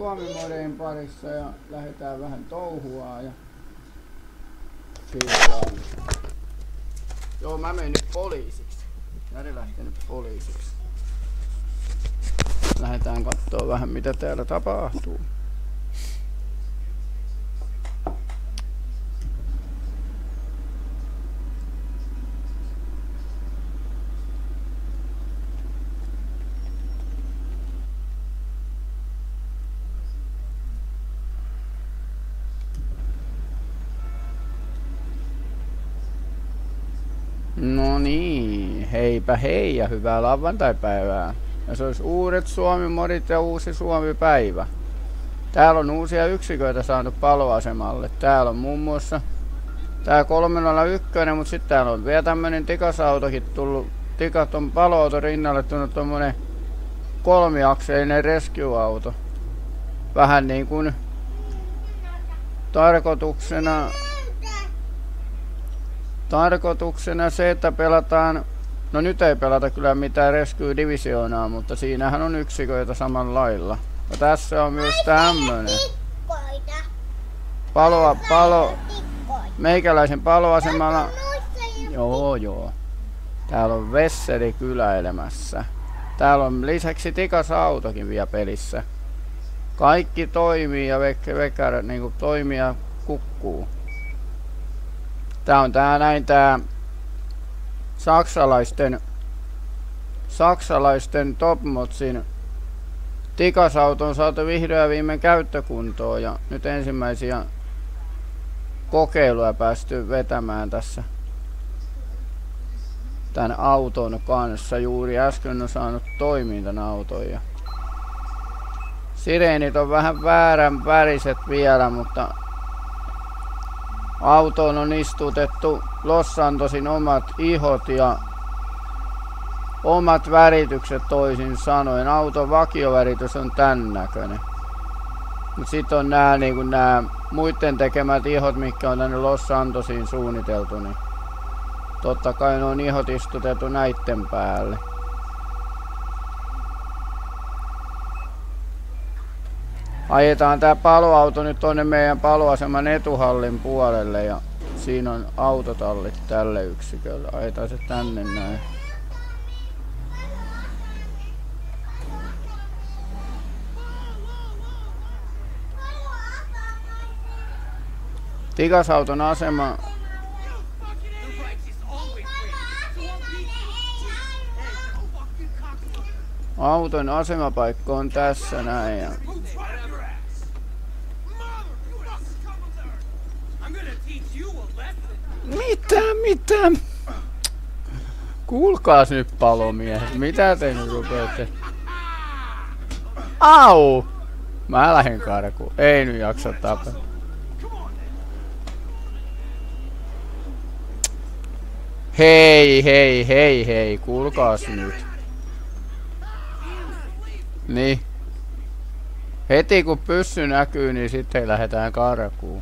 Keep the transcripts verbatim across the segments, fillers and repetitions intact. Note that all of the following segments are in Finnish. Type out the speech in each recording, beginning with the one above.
Suomi-modeen parissa ja lähdetään vähän touhuaan ja sillä lailla. Joo, mä menen nyt poliisiksi. Jari lähtee nyt poliisiksi. Lähdetään kattoo vähän mitä täällä tapahtuu. No niin, heipä hei ja hyvää lauantaipäivää. Ja se olisi uudet Suomi-modit ja uusi Suomi-päivä. Täällä on uusia yksiköitä saanut paloasemalle. Täällä on muun muassa tää kolme nolla yksi, mutta sitten täällä on vielä tämmönen tikasautokin tullut. Tikat on paloauto rinnalle tullut tommonen kolmiakseinen rescue-auto. Vähän niin kuin tarkoituksena Tarkoituksena se, että pelataan, no nyt ei pelata kyllä mitään Rescue-divisioonaa, mutta siinähän on yksiköitä samalla lailla. Ja tässä on myös tämmönen. Paloa, palo, meikäläisen paloasemalla. Joo, joo. Täällä on Vesseli kyläilemässä. Täällä on lisäksi tikasautokin vielä pelissä. Kaikki toimii ja vekärä niinku toimii ja kukkuu. Tää on tää näin tää saksalaisten saksalaisten Topmodsin tikasauto on saatu vihdoin viimein käyttökuntoon ja nyt ensimmäisiä kokeiluja päästy vetämään tässä tän auton kanssa. Juuri äsken on saanut toimiin tän auton ja sireenit on vähän väärän väriset vielä, mutta autoon on istutettu Los Santosin omat ihot ja omat väritykset toisin sanoen. Auton vakioväritys on tän näköinen. Mut sit on nää niinku nää muitten tekemät ihot, mitkä on tänne Los Santosiin suunniteltu, niin totta kai ne on ihot istutettu näitten päälle. Ajetaan tää paloauto nyt tonne meidän paloaseman etuhallin puolelle ja siinä on autotallit tälle yksikölle. Ajetaan se tänne näin. Tikasauton asema. Auton asemapaikka on tässä näin. Ja mitä, mitä? Kuulkaas nyt palomiehet, mitä te nyt rupeatte? Au! Mä lähden karkuun, ei nyt jaksa tapaa. Hei, hei, hei, hei, kuulkaas nyt. Niin. Heti kun pyssy näkyy, niin sitten lähdetään karkuun.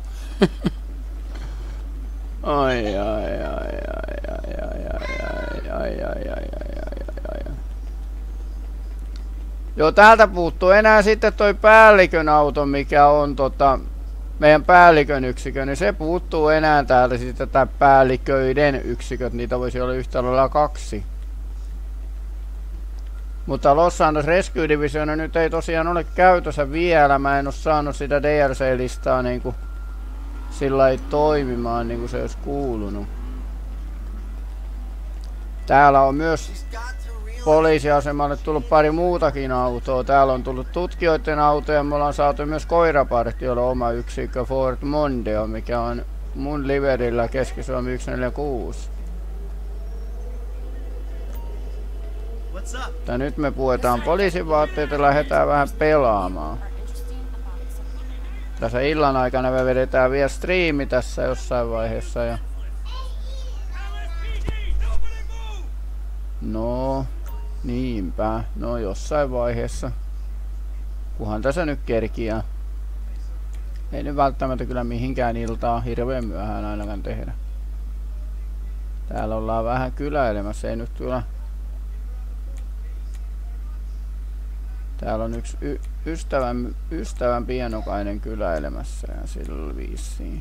Ai ai ai ai ai ai ai ai ai ai ai ai. Joo, täältä puuttuu enää sitten toi päällikön auto, mikä on tota meidän päällikön yksikö, niin se puuttuu enää täältä sitten tää päälliköiden yksiköt, niitä voisi olla yhtä lailla kaksi. Mutta Los Santos Rescue Division nyt ei tosiaan ole käytössä vielä, mä en oo saanut sitä D L C-listaa niinku sillä ei toimimaan niin kuin se olisi kuulunut. Täällä on myös poliisiasemalle tullut pari muutakin autoa. Täällä on tullut tutkijoiden autoja. Me ollaan saatu myös koirapartiolla oma yksikkö Ford Mondeo, mikä on mun liverillä Keski-Suomi yksi neljä kuusi. Mutta nyt me puetaan poliisivaatteita ja lähdetään vähän pelaamaan. Tässä illan aikana me vedetään vielä striimi tässä jossain vaiheessa ja no niinpä, no jossain vaiheessa. Kuhan tässä nyt kerkiää. Ei nyt välttämättä kyllä mihinkään iltaa hirveän myöhään ainakaan tehdä. Täällä ollaan vähän kyläilemässä, ei nyt kyllä Täällä on yksi y ystävän, ystävän pienokainen kyläilemässä ja sillä viisiin.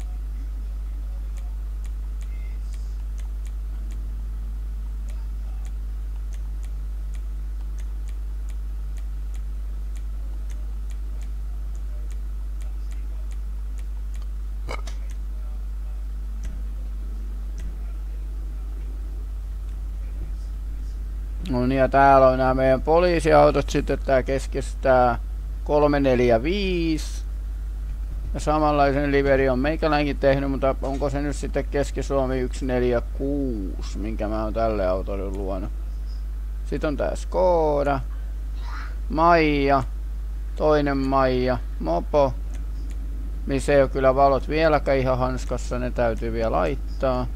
No niin, ja täällä on nämä meidän poliisiautot, sitten tää keskestää kolme neljä viisi. Ja samanlaisen liveri on meikäläinkin tehnyt, mutta onko se nyt sitten Keski-Suomi yksi neljä kuusi, minkä mä oon tälle autolle luonut. Sitten on tää Skoda, Maija, toinen Maija, Mopo, missä ei ole kyllä valot vieläkään ihan hanskassa, ne täytyy vielä laittaa.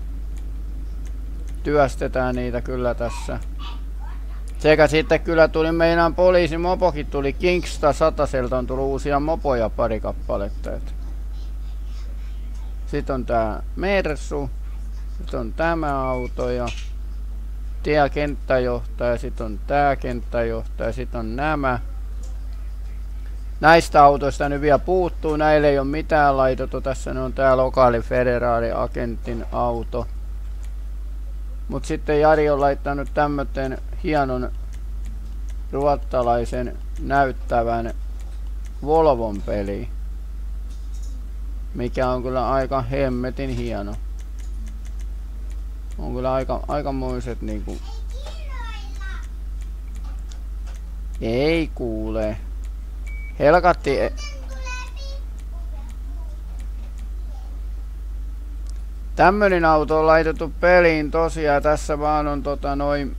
Työstetään niitä kyllä tässä. Sekä sitten kyllä tuli meidän poliisimopokin tuli Kingsta sataselta on tullut uusia mopoja pari kappaletta. Sitten on tää Mersu. Sitten on tämä auto ja tiekenttäjohtaja. Sitten on tää kenttäjohtaja. Sitten on nämä. Näistä autoista nyt vielä puuttuu. Näille ei ole mitään laitettu. Tässä ne on tää lokaali federaali agentin auto. Mut sitten Jari on laittanut tämmöten hienon ruottalaisen näyttävän Volvon peli, mikä on kyllä aika hemmetin hieno. On kyllä aika aikamoiset niinku. Ei kuule. Helkatti. Tämmönen auto on laitettu peliin tosiaan, tässä vaan on tota noin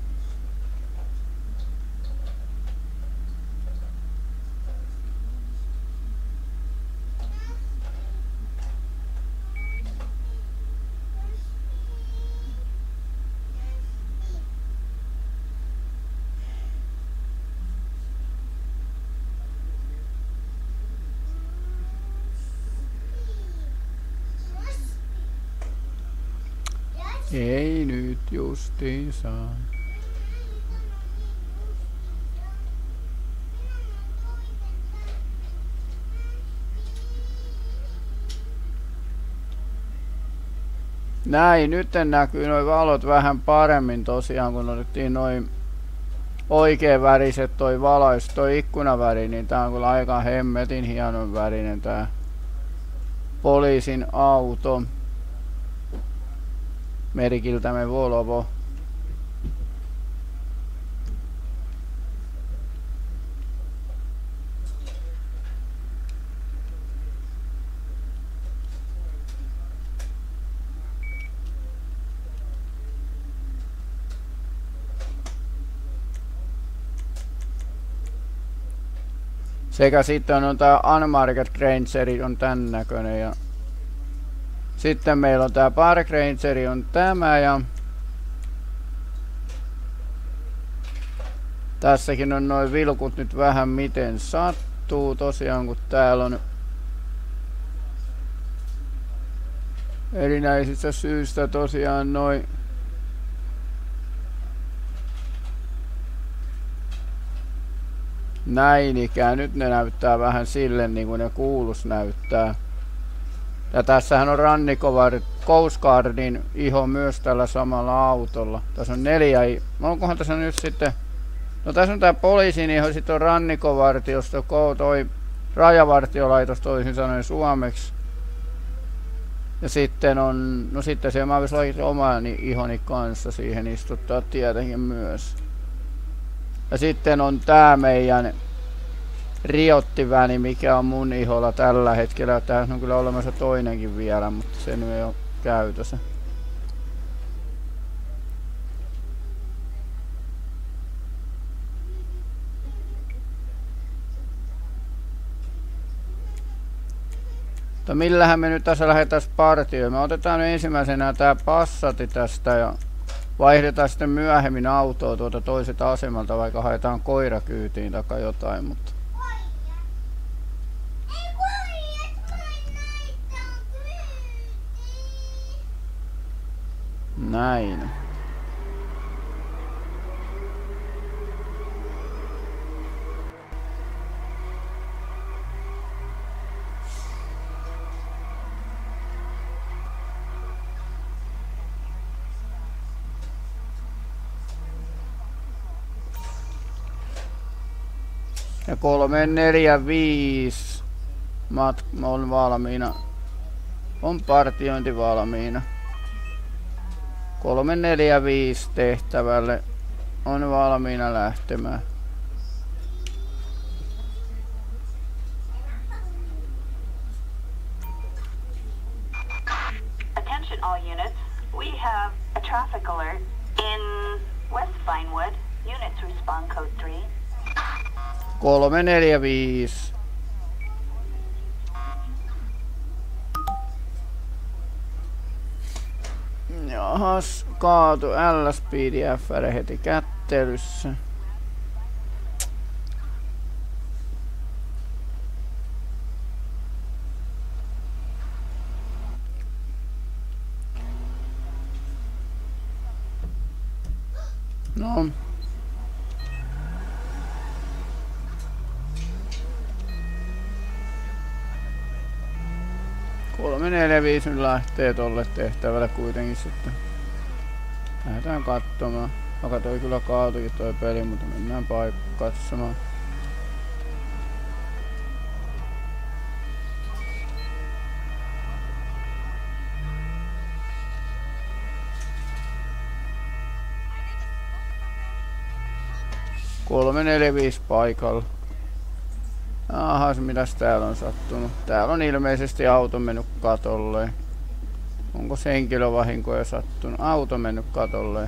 ei nyt justiinsa. Näin, nyt näkyy noin valot vähän paremmin tosiaan, kun otettiin noin oikein väriset toi valais, toi ikkunaväri, niin tää on kyllä aika hemmetin hienon värinen tää poliisin auto. Merkiltämme Volvo. Sekä sitten on tää Unmarket Grangeri on tän näköinen ja sitten meillä on tää Park Rangeri on tämä ja tässäkin on noin vilkut nyt vähän miten sattuu tosiaan, kun täällä on erinäisistä syistä tosiaan noin näin ikään. Nyt ne näyttää vähän sille niin kuin ne kuulus näyttää. Ja tässähän on Rannikkovarit, Coast Guardin iho myös tällä samalla autolla. Tässä on neljä, onkohan tässä nyt sitten, no tässä on tää poliisin iho, sitten on Rannikkovartiosto, toi rajavartiolaitos toisin sanoen suomeksi. Ja sitten on, no sitten se mä voisin oman ihoni kanssa siihen istuttaa tietenkin myös. Ja sitten on tää meidän Riottiväni, mikä on mun iholla tällä hetkellä. Tää on kyllä olemassa toinenkin vielä, mutta se nyt ei ole käytössä. Mutta millähän me nyt tässä lähdetään partioon? Me otetaan nyt ensimmäisenä tää Passati tästä ja vaihdetaan sitten myöhemmin autoa tuota toiselta asemalta, vaikka haetaan koira kyytiin tai jotain, mutta näin. Ja kolme neljä viisi mat on valmiina. On partiointi valmiina. kolme neljä viisi tehtävälle on valmiina lähtemään. Attention all units. We have a traffic alert in West Vinewood. Units respond code three. kolme neljä viisi. Jahas, kaatu L S P D F R heti kättelyssä. No. kolme neljä viisi nyt lähtee tolle tehtävälle kuitenkin sitten. Lähdetään katsomaan. Vaikka toi kyllä kaatuikin toi peli, mutta mennään paikkaan katsomaan. kolme neljä viisi paikalla. Ahas, mitäs täällä on sattunut? Täällä on ilmeisesti auto mennyt katolle. Onko henkilövahinkoja sattunut? Auto mennyt katolle.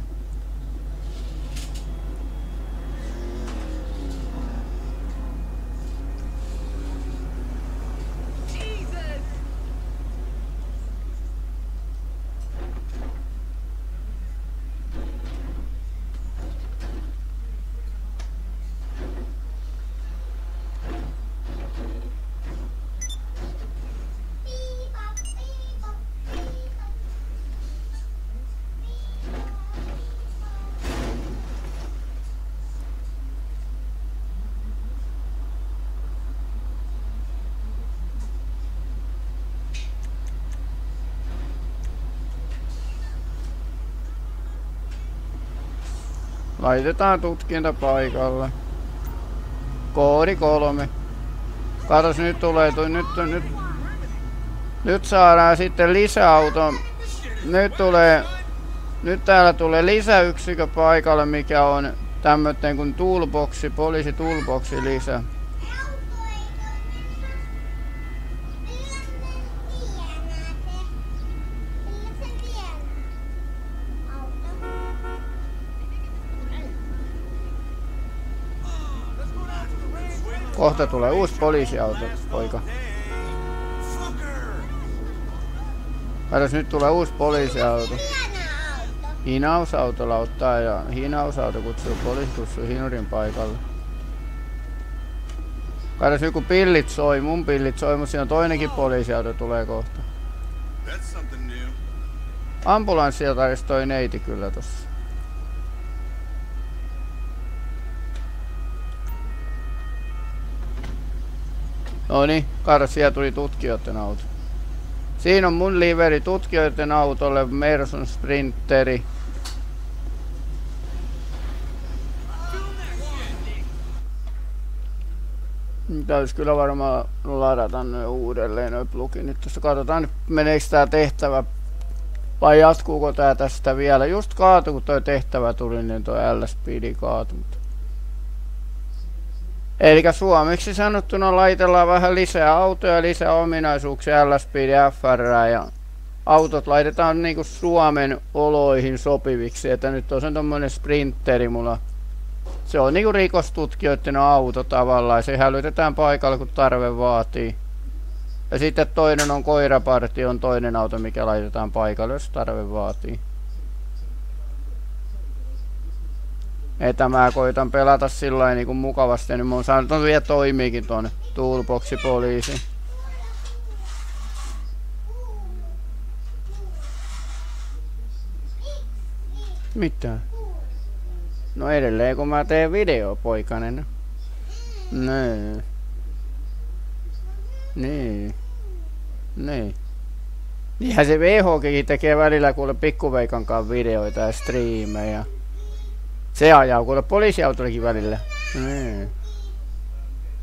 Laitetaan tutkinta paikalle. Koodi kolme. Katos, nyt tulee, nyt, nyt, nyt saadaan sitten lisäauto. Nyt tulee, nyt täällä tulee lisäyksikö paikalle, mikä on tämmöten kuin toolboxi, poliisi toolboxi lisä. Kohta tulee uusi poliisiauto, poika. Katos, nyt tulee uusi poliisiauto. Hinausauto lauttaa ja hinausauto kutsuu, poliisi kutsuu hinurin paikalle. Katos, joku pillit soi, mun pillit soi, mutta siinä on toinenkin poliisiauto tulee kohta. Ambulanssia tarvitsi toi neiti kyllä tossa. Noniin, kato, siellä tuli tutkijoiden auto. Siinä on mun liveri tutkijoiden autolle, Mersun Sprinteri. Täytyisi kyllä varmaan ladata noin uudelleen noin pluginit. Tuossa katsotaan nyt meneekö tää tehtävä vai jatkuuko tää tästä vielä. Just kaatu kun toi tehtävä tuli, niin toi L S P D kaatui. Elikkä suomeksi sanottuna laitellaan vähän lisää autoja, lisää ominaisuuksia L S P D F R ja autot laitetaan niinku Suomen oloihin sopiviksi, että nyt on se tommonen sprinteri mulla. Se on niinku rikostutkijoiden auto tavallaan ja se hälytetään paikalle kun tarve vaatii. Ja sitten toinen on koirapartio, on toinen auto mikä laitetaan paikalle jos tarve vaatii. Että mä koitan pelata sillain niinku mukavasti, niin mä oon saanut on vielä toimiikin tuonne toolboxi poliisi. Mitä? No edelleen kun mä teen video, poikanen. Nee. Niin. Niin. Niinhän se V H G:kin tekee välillä kuule pikkuveikankaan videoita ja striimejä. Se ajaa kuule poliisiautollekin välillä. Nee.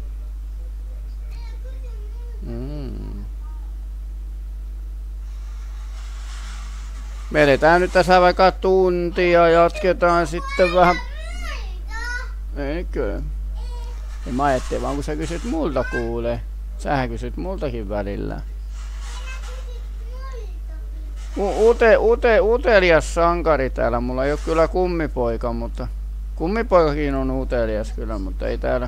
Vedetään nyt tässä vaikka tunti ja jatketaan sitten vähän. Eikö? Ja mä ajattelin vaan kun sä kysyt multa kuule. Sähän kysyt multakin välillä. U ute, ute, utelias sankari täällä. Mulla ei oo kyllä kummipoika, mutta... Kummipoikakin on utelias kyllä, mutta ei täällä...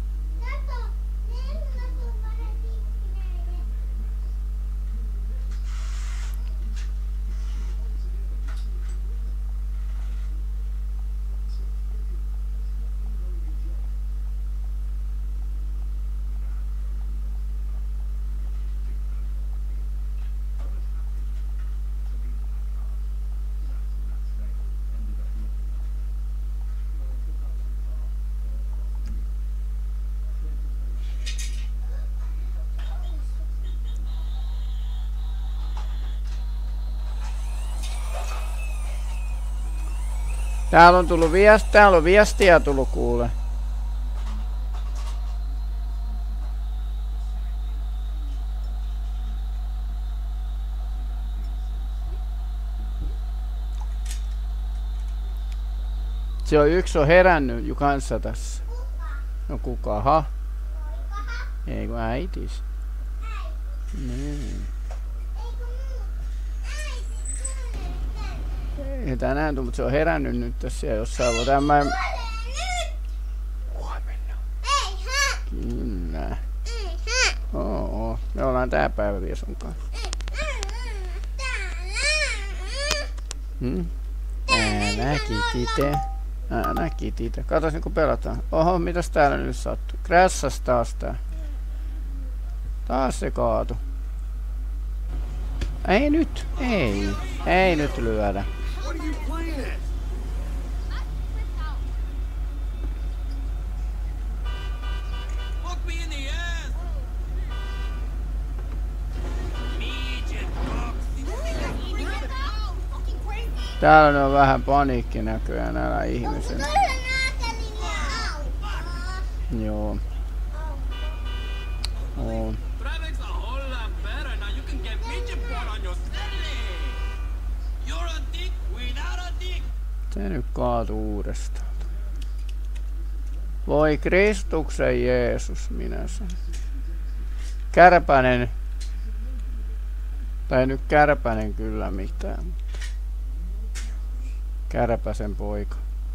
Täällä on tullut viesti, täällä on viestiä tullut kuule. Se on yksi on herännyt jo kanssa tässä. No kukaha? Ei kun äitis. Niin. Ei tänään tullut, mutta se on herännyt nyt tässä ja jossain voi tämä... Huomenna. Kyllä. Oo, me ollaan tää päivä vielä sun kanssa. Hmm? Älä kitite. Älä kitite. Katos niin kun pelataan. Oho, mitäs täällä nyt sattuu? Krässas taas tää. Taas se kaatu. Ei nyt. Ei. Ei nyt lyödä. Täällä on vähän paniikki näköjään näillä ihmisillä. Joo. On. Se nyt kaatuu uudestaan. Voi Kristuksen Jeesus, minä sen. Kärpänen. Tai nyt Kärpänen kyllä mitään. Kärpäsen poika.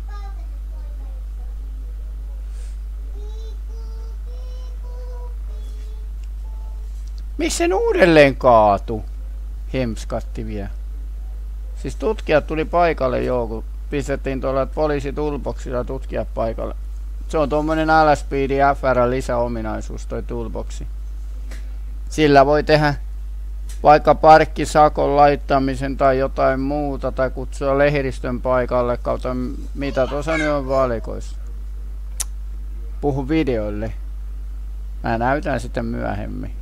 Missä sen uudelleen kaatu? Hemskatti vielä. Siis tutkijat tuli paikalle joo, kun pistettiin tuolla poliisitulboksilla tutkijat paikalle. Se on tuommoinen L S P D F R lisäominaisuus toi toolboxi. Sillä voi tehdä vaikka parkkisakon laittamisen tai jotain muuta tai kutsua lehdistön paikalle kautta mitä tuossa nyt on valikoissa. Puhu videoille. Mä näytän sitten myöhemmin.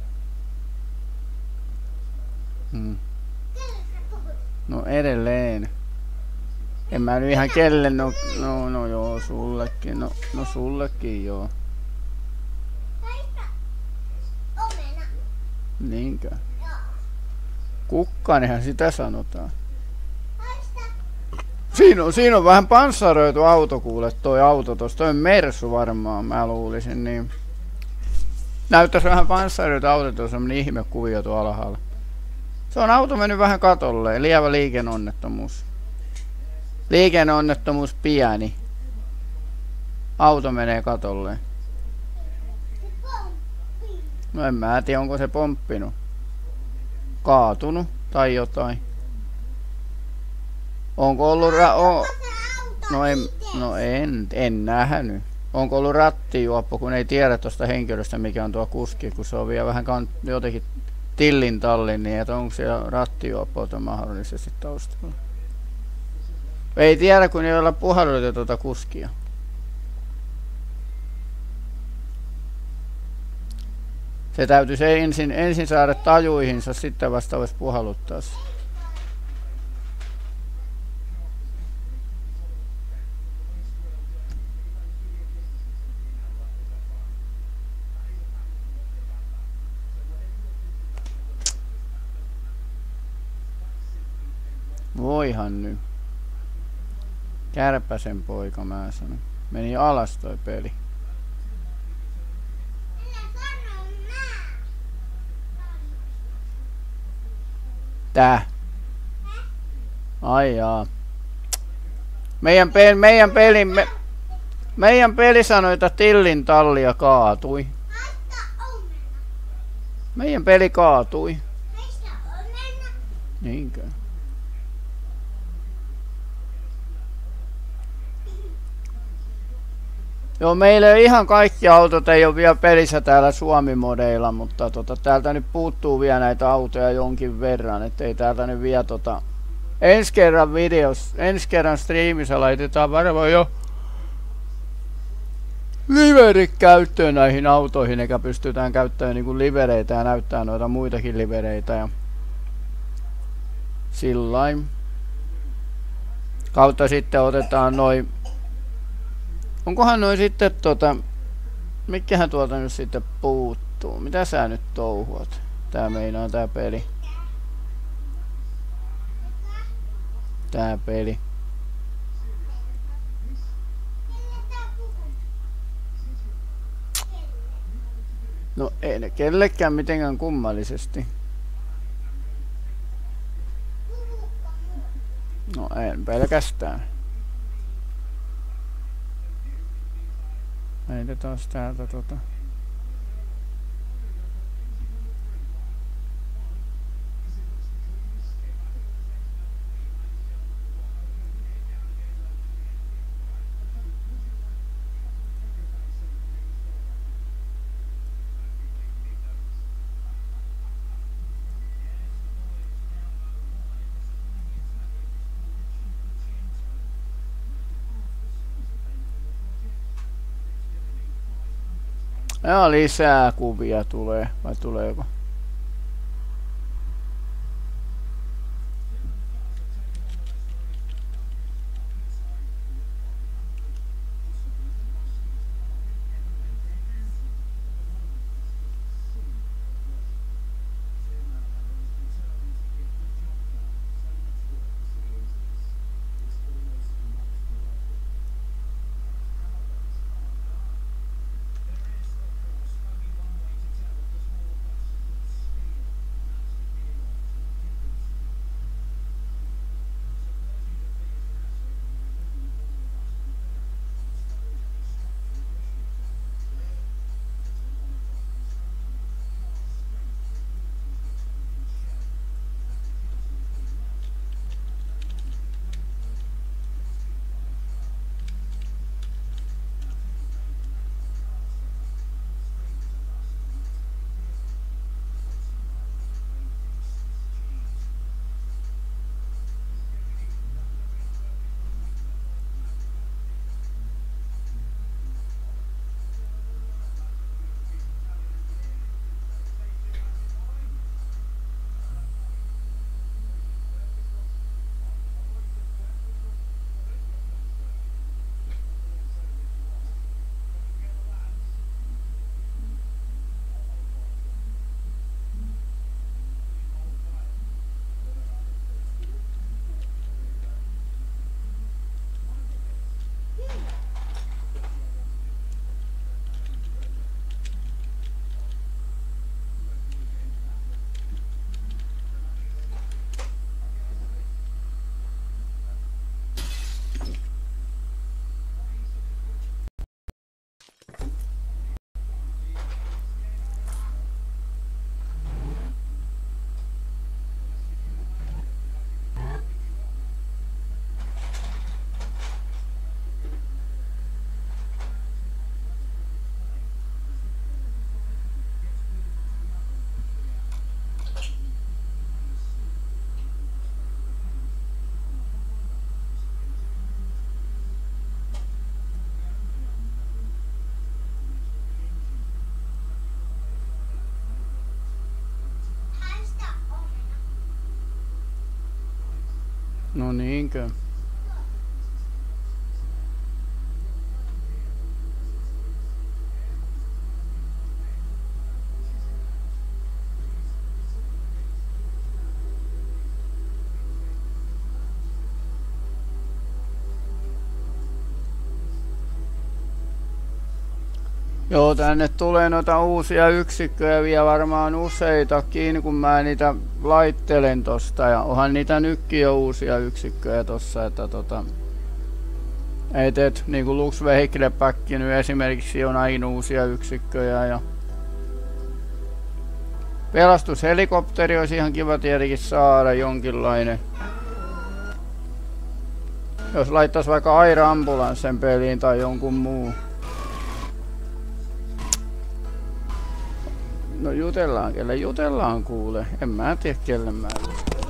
Hmm. No edelleen. En mä nyt ihan kelle, no, no, no joo, sullekin, no, no sullekin joo. Niinkö? Kukkanenhan sitä sanotaan. Siinä on, siinä on vähän panssaroitu auto kuule, toi auto tossa, toi on Mersu varmaan, mä luulisin niin. Näyttäis vähän panssaroitu auto, tuossa on ihme kuvio tuolla alhaalla. Se on auto mennyt vähän katolleen, lievä liikenneonnettomuus. Liikenneonnettomuus pieni. Auto menee katolleen. No en mä tiedä, onko se pomppinut. Kaatunut tai jotain. Onko ollut ra o no en, no en, en nähnyt. Onko ollut rattijuoppo, kun ei tiedä tuosta henkilöstä mikä on tuo kuski, kun se on vielä vähän jotenkin tillin tallin, niin että onko siellä rattijuoppoa mahdollisesti taustalla. Ei tiedä, kun ei olla puhallutettu tuota kuskia. Se täytyisi ensin, ensin saada tajuihinsa, sitten vasta voisi puhalluttaa se. Voihan nyt. Kärpäsen poika mä sanon. Meni alas toi peli. Tää. Ai jaa. Meidän, pe meidän peli... Me meidän peli sanoi, että Tillin tallia kaatui. Meidän peli kaatui. Niinkö? Joo, meillä ihan kaikki autot ei ole vielä pelissä täällä Suomi-modeilla, mutta tota, täältä nyt puuttuu vielä näitä autoja jonkin verran, ettei täältä nyt vielä tota... Ensi kerran videos, ensi kerran striimissä laitetaan varmaan jo liverit käyttöön näihin autoihin, eikä pystytään käyttämään niinku livereitä ja näyttää noita muitakin livereitä ja sillain. Kautta sitten otetaan noin. Onkohan noin sitten tota, mikähän tuolta nyt sitten puuttuu? Mitä sä nyt touhuat? Tää meinaa tää peli. Tää peli. No ei ne kellekään mitenkään kummallisesti. No en pelkästään. Meitä taas täältä tota. Ja lisää kuvia tulee, vai tuleeko? No niinkö? Joo, tänne tulee noita uusia yksikköjä vielä varmaan useitakin, kun mä niitä laittelen tosta. Ja onhan niitä nytkin jo uusia yksikköjä tossa, että tota... Et, et, niinku Lux Vehicle Pack nyt esimerkiksi on aina uusia yksikköjä ja... Pelastushelikopteri olisi ihan kiva tietenkin saada jonkinlainen. Jos laittaisi vaikka Air Ambulancen peliin tai jonkun muu. No jutellaan, kelle jutellaan kuule. En mä tiedä kelle mä jutellaan.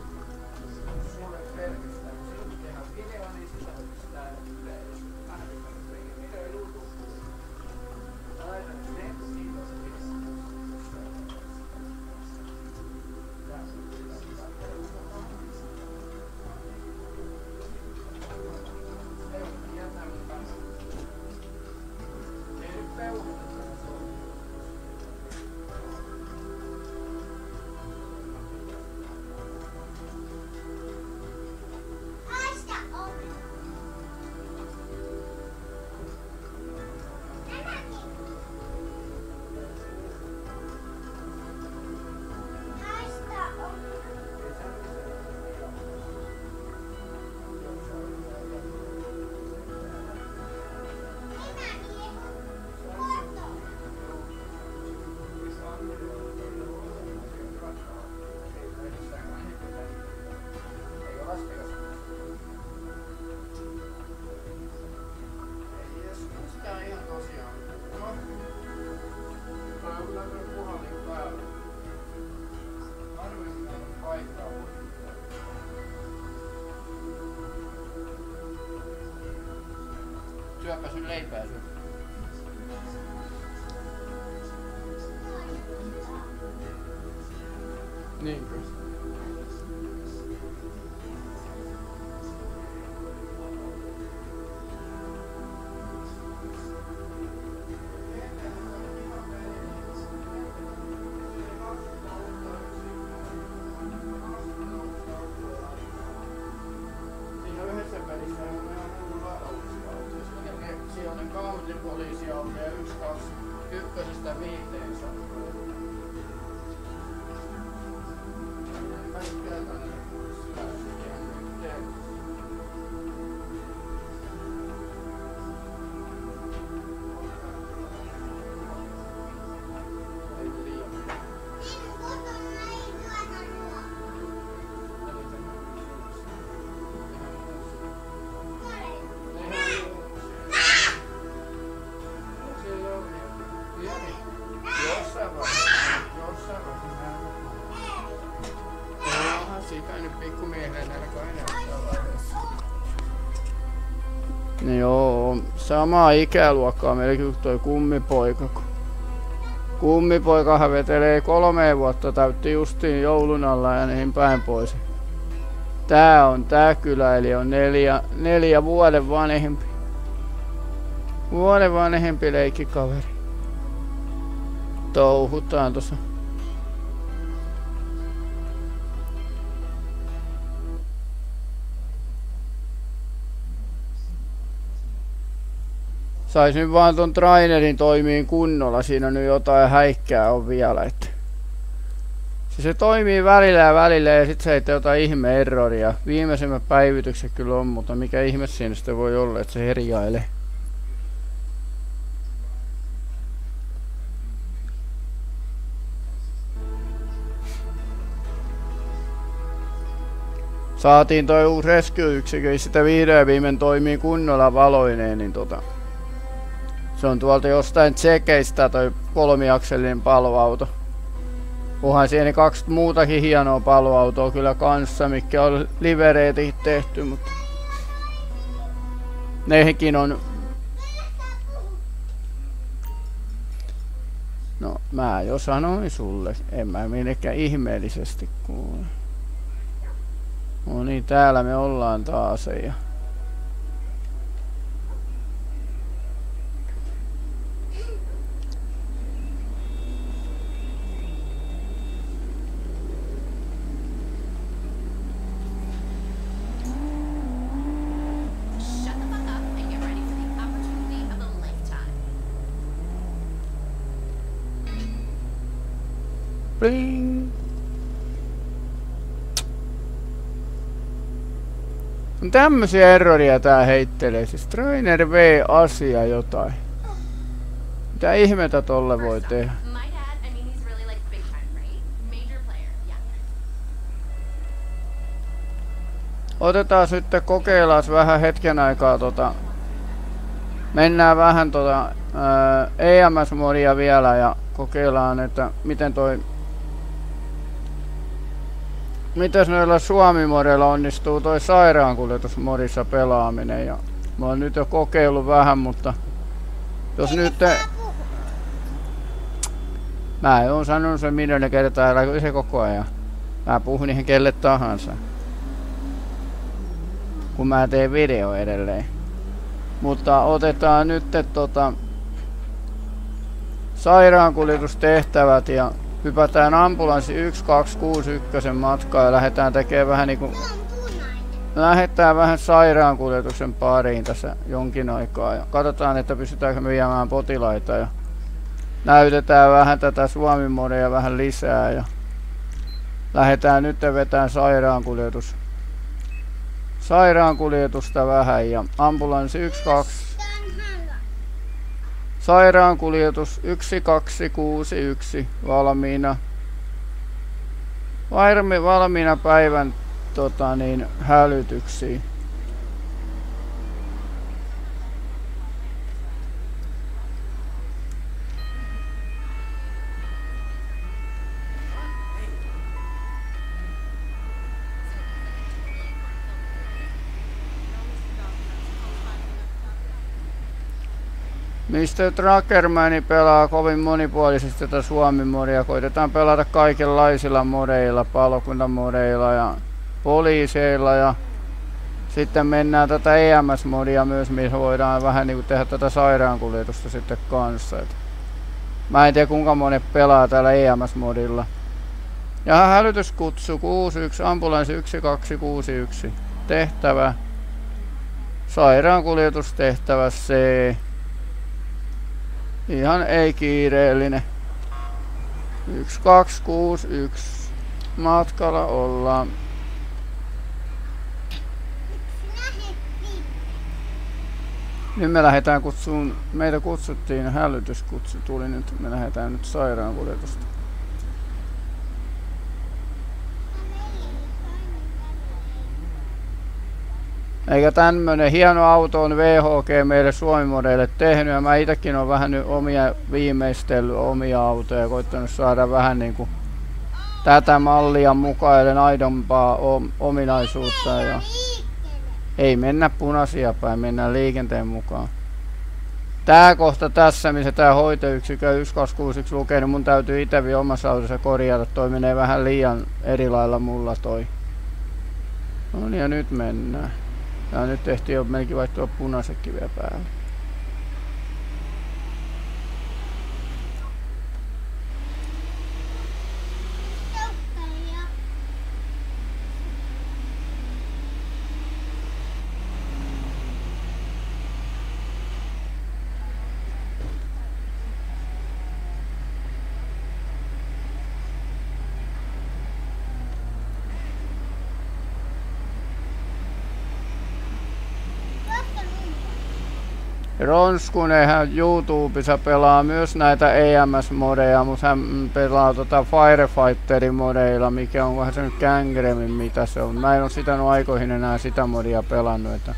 Syöpä sun leipää syö. Niinkö? Siinä yhdessä pelissä on ihan hullu laulauskautta. Siellä on kaupunkipoliisi on ja yksi, kaksi, ykkösestä viiteen saakka. Kaikkea tänne syvästi yhteen. Ei liian. Jossain vaiheessa, jossain vaiheessa. Onhan siitä nyt pikkumiehelle nälkä enää vaiheessa. Joo, samaa ikäluokkaa melkein kuin toi kummipoika. Kummipoikahan vetelee kolme vuotta, täytti justiin joulun alla ja niin päin pois. Tää on tää kylä, eli on neljä, neljä vuoden vanhempi. Vuoden vanhempi leikkikaveri. Touhutaan tossa. Sais nyt vaan ton trainerin toimiin kunnolla, siinä on nyt jotain häikkää on vielä, että se, se toimii välillä ja välillä ja sit se ei tee jotain ihme erroria. Viimeisimmät päivitykset kyllä on, mutta mikä ihme siinä sitten voi olla, että se herjailee. Saatiin toi uusi rescue-yksikö, sitä vihdoin viimein toimii kunnolla valoineen, niin tota... Se on tuolta jostain tsekeistä toi kolmiakselinen paloauto. Onhan siinä kaksi muutakin hienoa paloautoa kyllä kanssa, mikä on livereetit tehty, mutta... Nekin on... No, mä jo sanoin sulle, en mä minnekään ihmeellisesti kuule. No niin, täällä me ollaan taas ja... Bling. On tämmösiä erroria tää heittelee. Siis Trainer V-asia jotain. Mitä ihmetä tolle voi tehdä? Otetaan sitten kokeillaan vähän hetken aikaa tota. Mennään vähän tota ää, E M S-modia vielä ja kokeillaan, että miten toi mitäs noilla Suomi-modeilla onnistuu toi sairaankuljetusmodissa pelaaminen. Ja mä oon nyt jo kokeillut vähän, mutta jos nyt te... Mä oon sanonut sen miljoona kertaa, älä se koko ajan. Mä puhun niihin kelle tahansa. Kun mä teen video edelleen. Mutta otetaan nyt tota sairaankuljetustehtävät ja hypätään ambulanssi yksi kaksi kuusi yksi matkaan ja lähdetään tekemään vähän niinku lähdetään vähän sairaankuljetuksen pariin tässä jonkin aikaa ja katsotaan, että pystytäänkö me viemään potilaita ja näytetään vähän tätä Suomi-modia vähän lisää ja lähdetään nyt vetämään sairaankuljetus sairaankuljetusta vähän ja ambulanssi yksi kaksi sairaankuljetus yksi kaksi kuusi yksi valmiina Vairmi valmiina päivän tota niin hälytyksiin. mister Truckerman pelaa kovin monipuolisesti tätä Suomi-modia. Koitetaan pelata kaikenlaisilla modeilla, palokuntamodeilla ja poliiseilla ja sitten mennään tätä E M S-modia myös, missä voidaan vähän niinku tehdä tätä sairaankuljetusta sitten kanssa. Et mä en tiedä kuinka monet pelaa täällä E M S-modilla. Ja hälytyskutsu kuusi yksi, ambulanssi yksi kaksi kuusi yksi. Tehtävä. Sairaankuljetustehtävä C. Ihan ei kiireellinen. yksi kaksi kuusi yksi. Matkalla ollaan. Nyt me lähdetään kutsuun, meitä kutsuttiin, hälytyskutsu tuli nyt, me lähdetään nyt sairaankuljetusta. Eikä tämmönen hieno auto on V H G meille Suomi-modeille tehnyt ja mä itekin on vähän nyt omia viimeistellyt omia autoja ja koittanut saada vähän niinku tätä mallia mukaillen aidompaa ominaisuutta ja ei mennä punaisia päin, mennään liikenteen mukaan. Tää kohta tässä, missä tää hoitoyksikö yksi kaksi kuusi yksi lukee, niin mun täytyy ite vielä omassa autossa korjata. Toi menee vähän liian eri lailla mulla toi. No niin ja nyt mennään. Ja nyt tehtiin jo melkein vaihtua punaisetkin vielä päälle. Ronskunen hän YouTubessa pelaa myös näitä E M S-modeja, mutta hän pelaa tota Firefighterin modeilla, mikä on vähän sen Gangremin mitä se on. Mä en oo sitä no aikoihin enää sitä modia pelannut. Että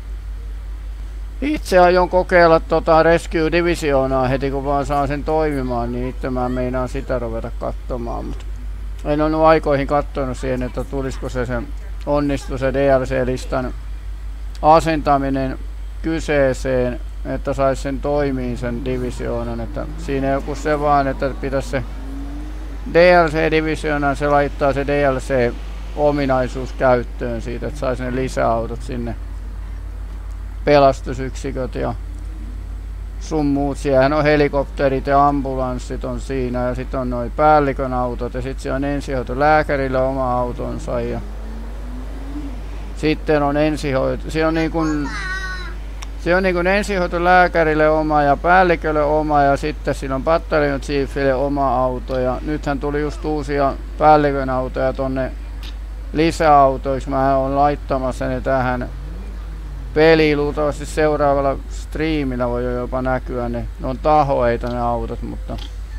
itse aion kokeilla tota Rescue Divisionaa heti kun vaan saan sen toimimaan, niin itse mä meinaan sitä ruveta katsomaan. Mutta en oo no aikoihin kattonut siihen, että tulisiko se, se onnistu se D L C-listan asentaminen kyseeseen, että sais sen toimiin sen divisioonan, että siinä joku se vaan, että pitäisi se D L C-divisioonan, se laittaa se D L C-ominaisuus käyttöön siitä, että sais ne lisäautot sinne, pelastusyksiköt ja sun muut. Siellähän on helikopterit ja ambulanssit on siinä ja sitten on noin päällikön autot ja sitten siellä on ensihoito lääkärille oma autonsa ja sitten on ensihoito, siinä on niin kuin Se on niin kuin ensihoitolääkärille oma ja päällikölle oma ja sitten siinä on battalion chiefille oma auto. Ja nythän tuli just uusia päällikön autoja tonne lisäautoiksi. Mä oon laittamassa ne tähän peliin. Luultavasti seuraavalla striimillä voi jo jopa näkyä ne. Ne on tahoeita ne autot, mutta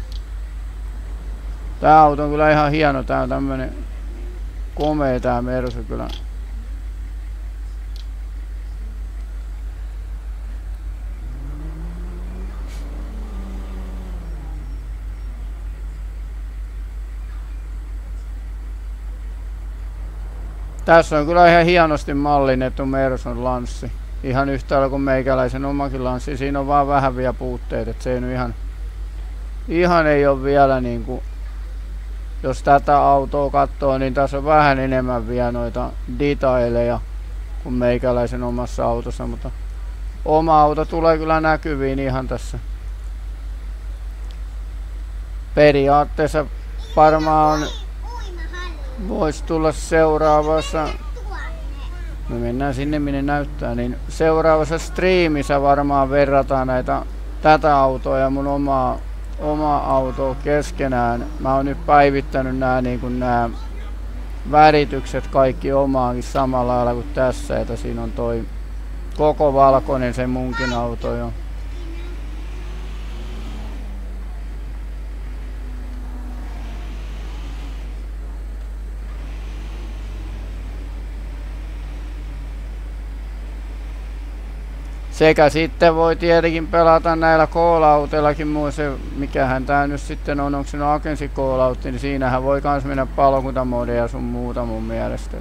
tää auto on kyllä ihan hieno. Tää on tämmönen komea tää Mersu kyllä. Tässä on kyllä ihan hienosti mallinnettu Mersun lanssi. Ihan yhtä lailla kuin meikäläisen omakin lanssi. Siinä on vaan vähän vielä puutteet, että se ei nyt ihan, ihan ei ole vielä niinku, jos tätä autoa katsoo, niin tässä on vähän enemmän vielä noita detaileja kuin meikäläisen omassa autossa, mutta oma auto tulee kyllä näkyviin ihan tässä. Periaatteessa varmaan voisi tulla seuraavassa, me mennään sinne minne näyttää, niin seuraavassa striimissä varmaan verrataan näitä, tätä autoa ja mun omaa, omaa autoa keskenään. Mä oon nyt päivittänyt nää, niin kuin nää väritykset kaikki omaankin samalla lailla kuin tässä, että siinä on toi koko valkoinen se munkin auto jo. Sekä sitten voi tietenkin pelata näillä call-outeillakin, muista mikähän tää nyt sitten on, onko se no Agency call-out, niin siinähän voi kans mennä palokuntamodia ja sun muuta mun mielestä.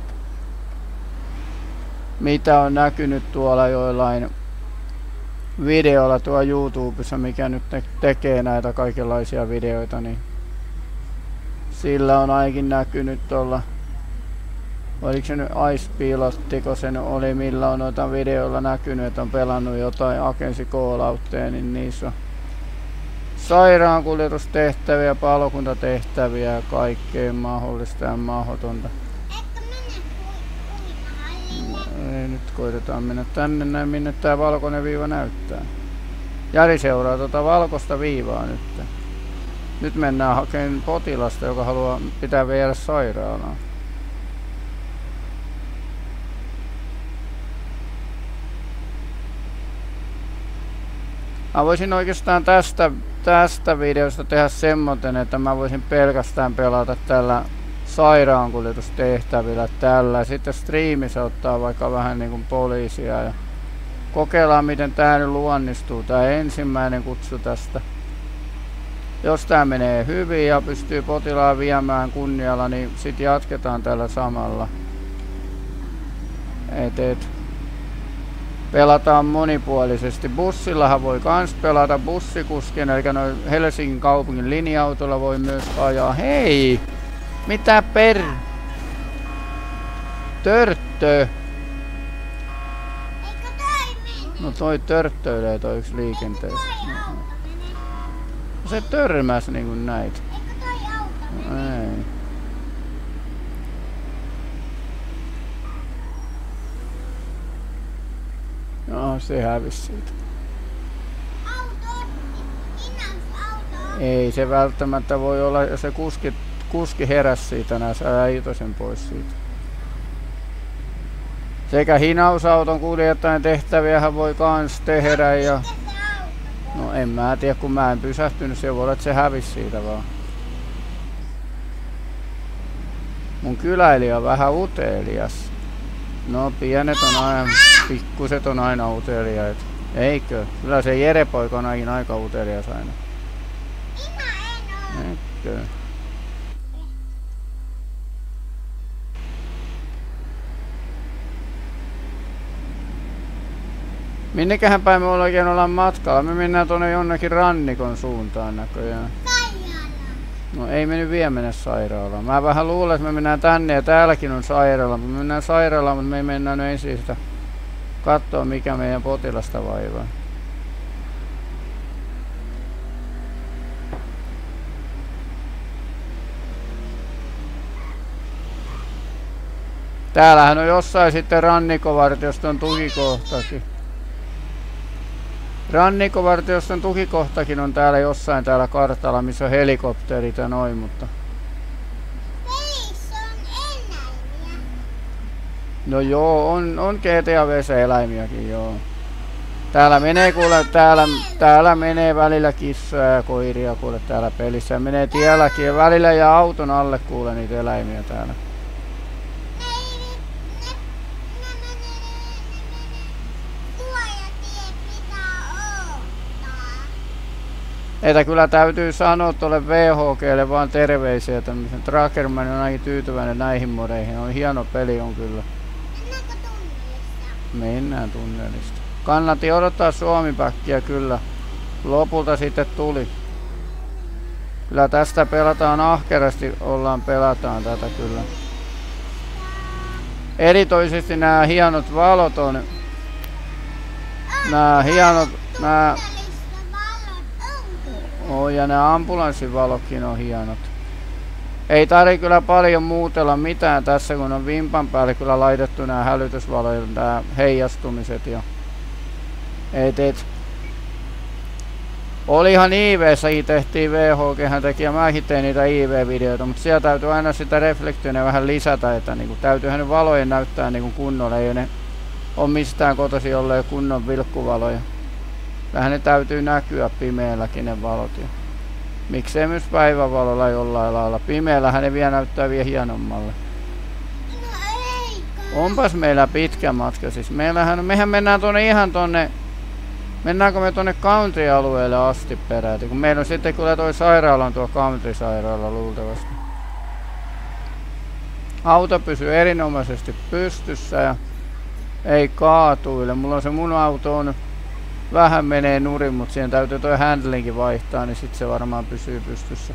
Mitä on näkynyt tuolla joillain videoilla tuolla YouTubessa, mikä nyt te tekee näitä kaikenlaisia videoita, niin sillä on ainakin näkynyt tuolla. Oliko se nyt Ice Pilottiko sen oli, millä on noita videoilla näkynyt, että on pelannut jotain Agency call-outteja, niin niissä on sairaankuljetustehtäviä, palokuntatehtäviä ja kaikkea mahdollista ja mahdotonta. Ei, nyt koitetaan mennä tänne näin, minne tää valkoinen viiva näyttää. Jari seuraa tuota valkoista viivaa nyt. Nyt mennään hakemaan potilasta, joka haluaa pitää viedä sairaalaan. Mä voisin oikeastaan tästä, tästä videosta tehdä semmoten, että mä voisin pelkästään pelata tällä sairaankuljetustehtävillä tällä. Sitten striimissä ottaa vaikka vähän niin kuin poliisia ja kokeillaan miten tää nyt luonnistuu. Tää ensimmäinen kutsu tästä. Jos tää menee hyvin ja pystyy potilaan viemään kunnialla, niin sit jatketaan tällä samalla. Et, et. Pelataan monipuolisesti. Bussillahan voi kans pelata bussikuskin, eli noin Helsingin kaupungin linja-autolla voi myös ajaa. Hei! Mitä per... Törttö! No toi törttöilee toi yksi liikenteessä. Se törmäs niinku näitä. No, ei. No, se hävisi siitä. Ei se välttämättä voi olla, jos se kuski, kuski heräsi siitä, nää saa itosen pois siitä. Sekä hinausauton kuljettajan tehtäviähän voi kans tehdä ja... No en mä tiedä, kun mä en pysähtynyt, se voi olla, että se hävisi siitä vaan. Mun kyläilijä on vähän utelias. No pienet on aina, pikkuset on aina uteliaita. Eikö? Kyllä se Jere-poika on aina aika utelias aina. Eikö? Minnekähän päin me oikein ollaan matkalla? Me mennään tuonne jonnekin rannikon suuntaan näköjään. No ei me nyt vielä mennä sairaalaan. Mä vähän luulen, että me mennään tänne ja täälläkin on sairaala. Me mennään sairaalaan, mutta me mennään nyt ensin sitä katsoa mikä meidän potilasta vaivaa. Täällähän on jossain sitten rannikovartiosta on tukikohtakin. Rannikkovartioston tukikohtakin on täällä jossain täällä kartalla, missä on helikopterit ja noin, mutta... Pelissä on eläimiä. No joo, on, on G T A V-eläimiäkin, joo. Täällä menee kuule, täällä, täällä menee välillä kissoja ja koiria kuule täällä pelissä. Ja menee tielläkin ja välillä ja auton alle kuule niitä eläimiä täällä. Ne ei, ne, ne menee, ne menee suojatie pitää odottaa. Että kyllä täytyy sanoa tuolle V H G:lle vaan terveisiä tämmöisen. Trackerman on ainakin tyytyväinen näihin modeihin. On hieno peli on kyllä. Mennäänkö tunnelissa? Mennään tunnelista. Kannatti odottaa Suomi-päkkiä kyllä. Lopulta sitten tuli. Kyllä tästä pelataan ahkerasti, ollaan pelataan tätä kyllä. Erityisesti nämä hienot valot on. Nämä hienot, nämä... Tunnelissa valot onko? Oh, ja nämä ambulanssivalotkin on hienot. Ei tarvi kyllä paljon muutella mitään tässä, kun on vimpan päälle kyllä laitettu nämä hälytysvalot, nämä heijastumiset ja... Ei teet. Olihan I V-säkin tehtiin V H G:hän teki ja mäkin tein niitä I V-videoita, mutta siellä täytyy aina sitä reflektiota vähän lisätä, että niinku, täytyyhän ne valojen näyttää niinku kunnolla, ei ne ole mistään kotoisin jolleen kunnon vilkkuvaloja. Vähän ne täytyy näkyä pimeälläkin ne valot. Ja miksei myös päivävalolla jollain lailla. Pimeällähän ne vielä näyttää vielä hienommalle. No eikö? Onpas meillä pitkä matka siis. Meillähän, mehän mennään tonne ihan tonne. Mennäänkö me tonne country-alueelle asti peräti? Kun meillä on sitten kyllä toi sairaala on tuo country-sairaala luultavasti. Auto pysyy erinomaisesti pystyssä ja ei kaatuile. Mulla on se mun auto on vähän menee nurin, mutta siihen täytyy toi handlingin vaihtaa, niin sit se varmaan pysyy pystyssä.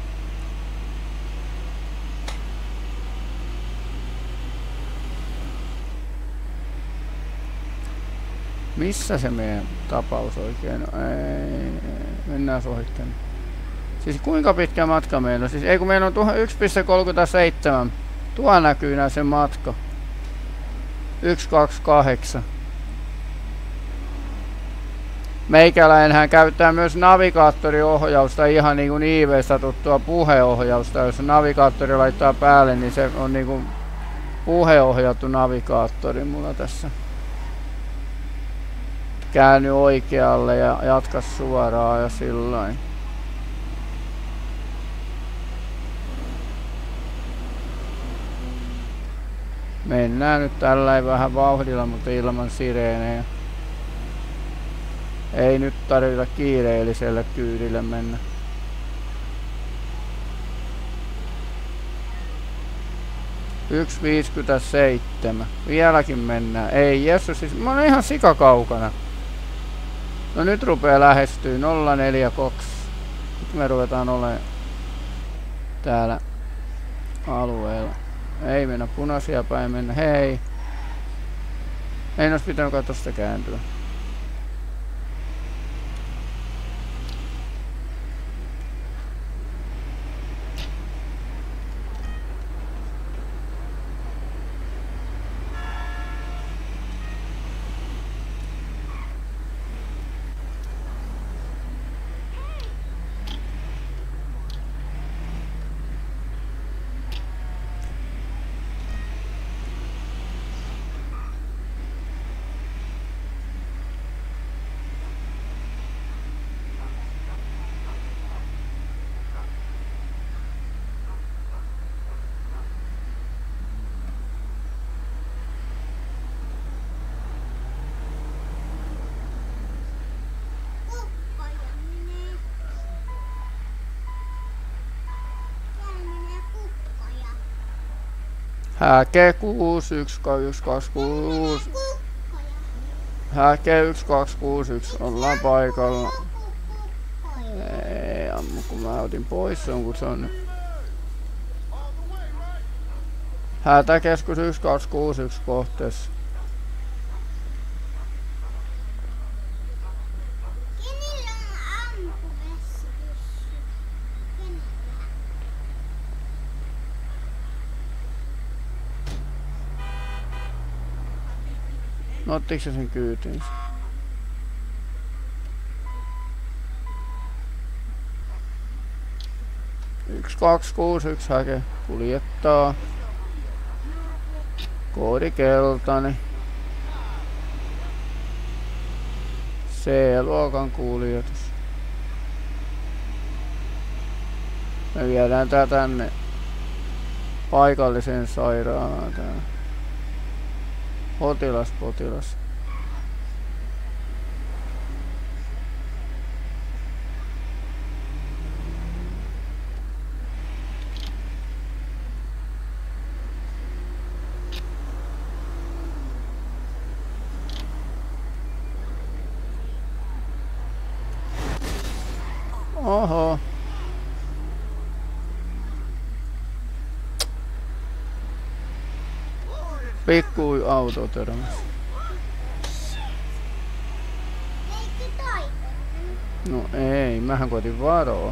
Missä se meidän tapaus oikein on? Ei, ei, mennään ohittamaan. Siis kuinka pitkä matka meillä on? Siis ei kun meillä on yksi pilkku kolmekymmentäseitsemän. Tuo näkyy nää se matka. yksi kaksi kahdeksan. Meikäläinhän käyttää myös navigaattoriohjausta, ihan niin kuin I V:stä tuttua puheohjausta. Jos navigaattori laittaa päälle, niin se on niin kuin puheohjattu navigaattori mulla tässä. Käänny oikealle ja jatka suoraan ja sillain. Mennään nyt tällä vähän vauhdilla, mutta ilman sireenejä. Ei nyt tarvita kiireelliselle kyydille mennä. yksi viisikymmentäseitsemän. Vieläkin mennään. Ei jessus, siis mä oon ihan sikakaukana. No nyt rupee lähestyy nolla neljä kaksi. Nyt me ruvetaan olemaan täällä alueella. Ei mennä punaisia päin mennä. Hei. Ei olisi pitänyt katsoa sitä kääntyä. Häke kuusi yksi yksi kaksi kuusi. Häke yksi kaksi kuusi yksi. Ollaan paikalla. Ei ammu kun mä otin pois sen kun se on. Hätäkeskus yksi kaksi kuusi yksi kohteessa. No ottiko se sen kyytiinsä? yksi kaksi kuusi yksi hake kuljettaa. Koodi keltainen. C-luokan kuljetus. Me viedään tää tänne paikalliseen sairaalaan tää. Potilas, potilas. Oho. Pikku auto törmäs. Leikki toinen. No ei, mähän koitin varoa.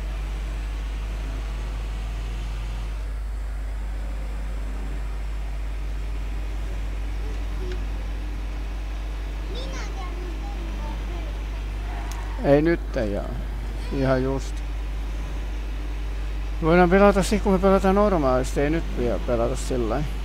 Minä käyn kuntoon. Ei nyt ei jää. Ihan just. Voidaan pelata sit kun me pelataan normaalisti, ei nyt vielä pelata sillä lailla.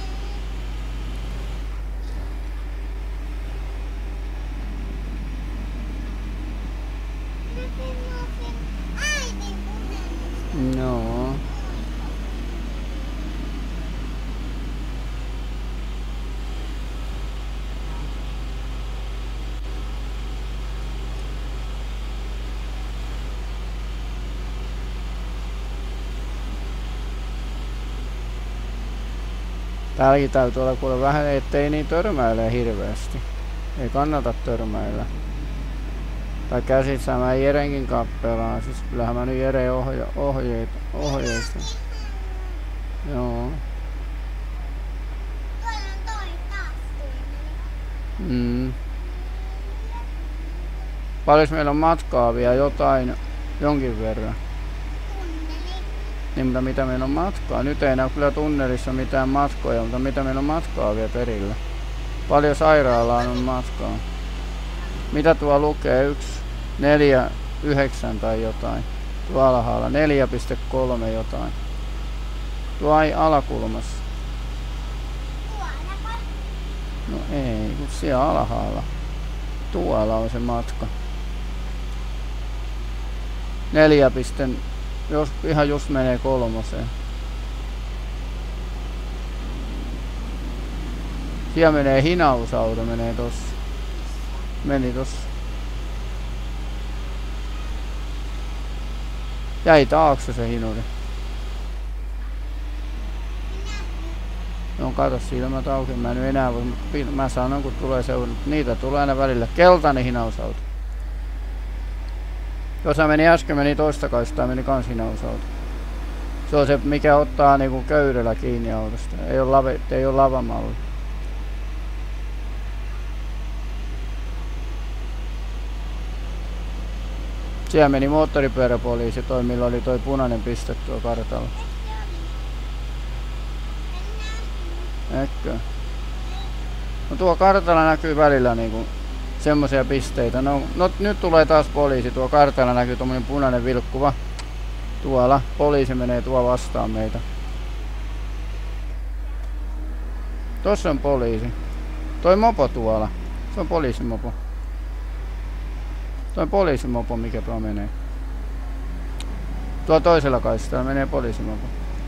Mä sen äitin puhelimesta. No. Täälläkin täytyy olla kuule vähän, ettei niin törmäile hirveästi. Ei kannata törmäillä. Tai käsissä mä Jerenkin kappelaan, siis kyllähän mä nyt Jere ohje, ohjeita, ohjeista. Joo. Tuolla on toi taas tunneli. Mm. Paljon meillä on matkaa vielä jotain, jonkin verran. Tunneli. Niin, mutta mitä meillä on matkaa? Nyt ei näy kyllä tunnelissa mitään matkoja, mutta mitä meillä on matkaa vielä perillä? Paljon sairaalaan on matkaa. Mitä tuo lukee? yksi, neljä, yhdeksän tai jotain. Tuo alhaalla. neljä pilkku kolme jotain. Tuo ei alakulmassa. Tuolla. No ei, kun siellä alhaalla. Tuolla on se matka. neljä piste Jos ihan just menee kolmoseen. Siellä menee hinausauto, menee tossa. Meni tossa. Jäi taakse se hinuri. No kato silmät auki, mä en enää voi, mä sanon kun tulee seurata. Niitä tulee aina välillä. Keltainen hinausauto. Jossa meni äsken, meni toista kaistaa, meni kans hinausauto. Se on se, mikä ottaa niinku köydellä kiinni autosta. Ei oo, lave, ei oo lavamalli. Siellä meni moottoripyöräpoliisi, toi millä oli toi punainen piste tuo kartalla. Eikö? No tuo kartalla näkyy välillä niinku semmoisia pisteitä. No, no nyt tulee taas poliisi. Tuo kartalla näkyy tommonen punainen vilkkuva. Tuolla. Poliisi menee tuo vastaan meitä. Tossa on poliisi. Toi mopo tuolla. Se on poliisimopo. Toi on poliisimopo mikä tuo menee. Tuo toisella kaistalla menee poliisimopo.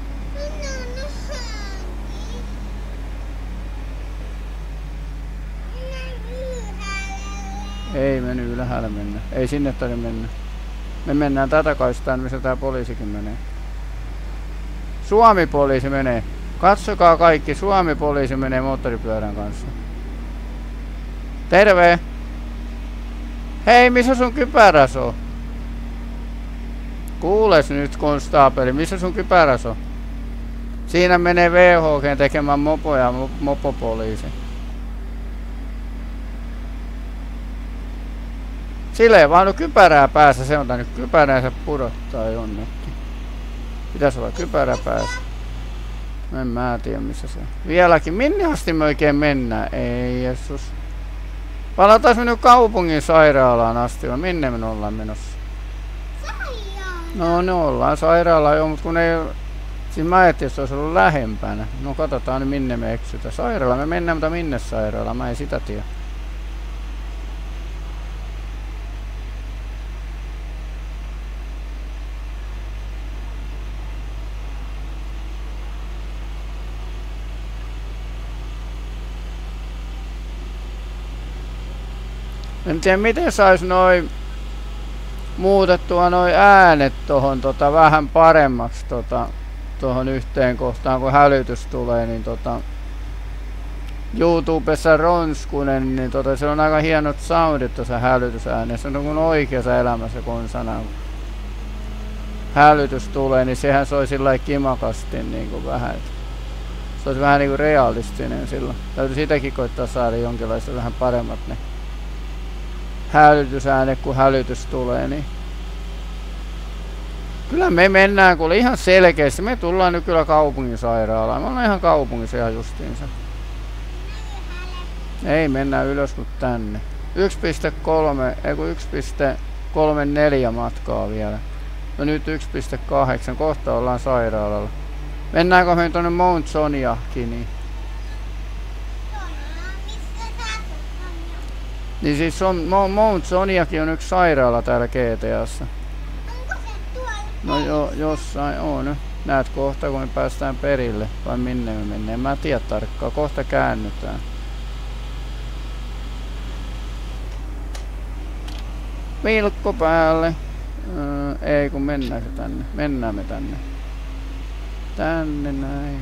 Ei meny ylhäällä mennä. Ei sinne tarvitse mennä. Me mennään tätä kaistaan, missä tää poliisikin menee. Suomi-poliisi menee. Katsokaa kaikki, Suomi-poliisi menee moottoripyörän kanssa. Terve! Hei, missä sun kypäräs on? Kuules nyt, konstaapeli, missä sun kypäräs on? Siinä menee V H G tekemään mopoja, mopopoliisi. Sillä ei vaan kypärää päässä, se on tainnut kypäräänsä pudottaa jonnekin. Pitäis olla kypärä päässä. En mä tiedä missä se on. Vieläkin, minne asti me oikein mennään? Ei Jeesus. Palataan me nyt kaupungin sairaalaan asti, vai minne me ollaan menossa? Sairaalaan. No ne ollaan sairaala jo, mutta kun ei... Siis mä ajattelin, että se olisi ollut lähempänä. No katsotaan nyt minne me eksytään. Sairaala me mennään, mutta minne sairaala? Mä en sitä tiedä. En tiedä miten sais noin muutettua noin äänet tohon tota vähän paremmaksi tota tohon yhteen kohtaan kun hälytys tulee niin tota YouTubessa Ronskunen niin tota se on aika hienot soundit tuossa hälytysäänessä. Se on kuin oikeassa elämässä kun sana hälytys tulee niin sehän soi sillä kimakasti niinku vähän. Se olisi vähän niinku realistinen silloin. Täytyy sitäkin koittaa saada jonkinlaista vähän paremmat ne hälytysääne kun hälytys tulee niin kyllä me mennään kuule ihan selkeästi. Me tullaan nyt kyllä kaupungin sairaalaan. Me ollaan ihan kaupungissa ihan justiinsa. Ei mennään ylös kuin tänne. yksi pilkku kolme, ei kun yksi pilkku kolmekymmentäneljä matkaa vielä. No nyt yksi pilkku kahdeksan, kohta ollaan sairaalalla. Mennäänkö me tonne Mount Soniakin niin? Niin siis on, Mount Soniakin on yksi sairaala täällä G T A:ssa. No jo, jossain on. Näet kohta kun me päästään perille. Vai minne me mennään? En mä tiedä tarkkaan. Kohta käännytään. Vilkko päälle. Öö, ei kun mennäänkö tänne? Mennään me tänne. Tänne näin.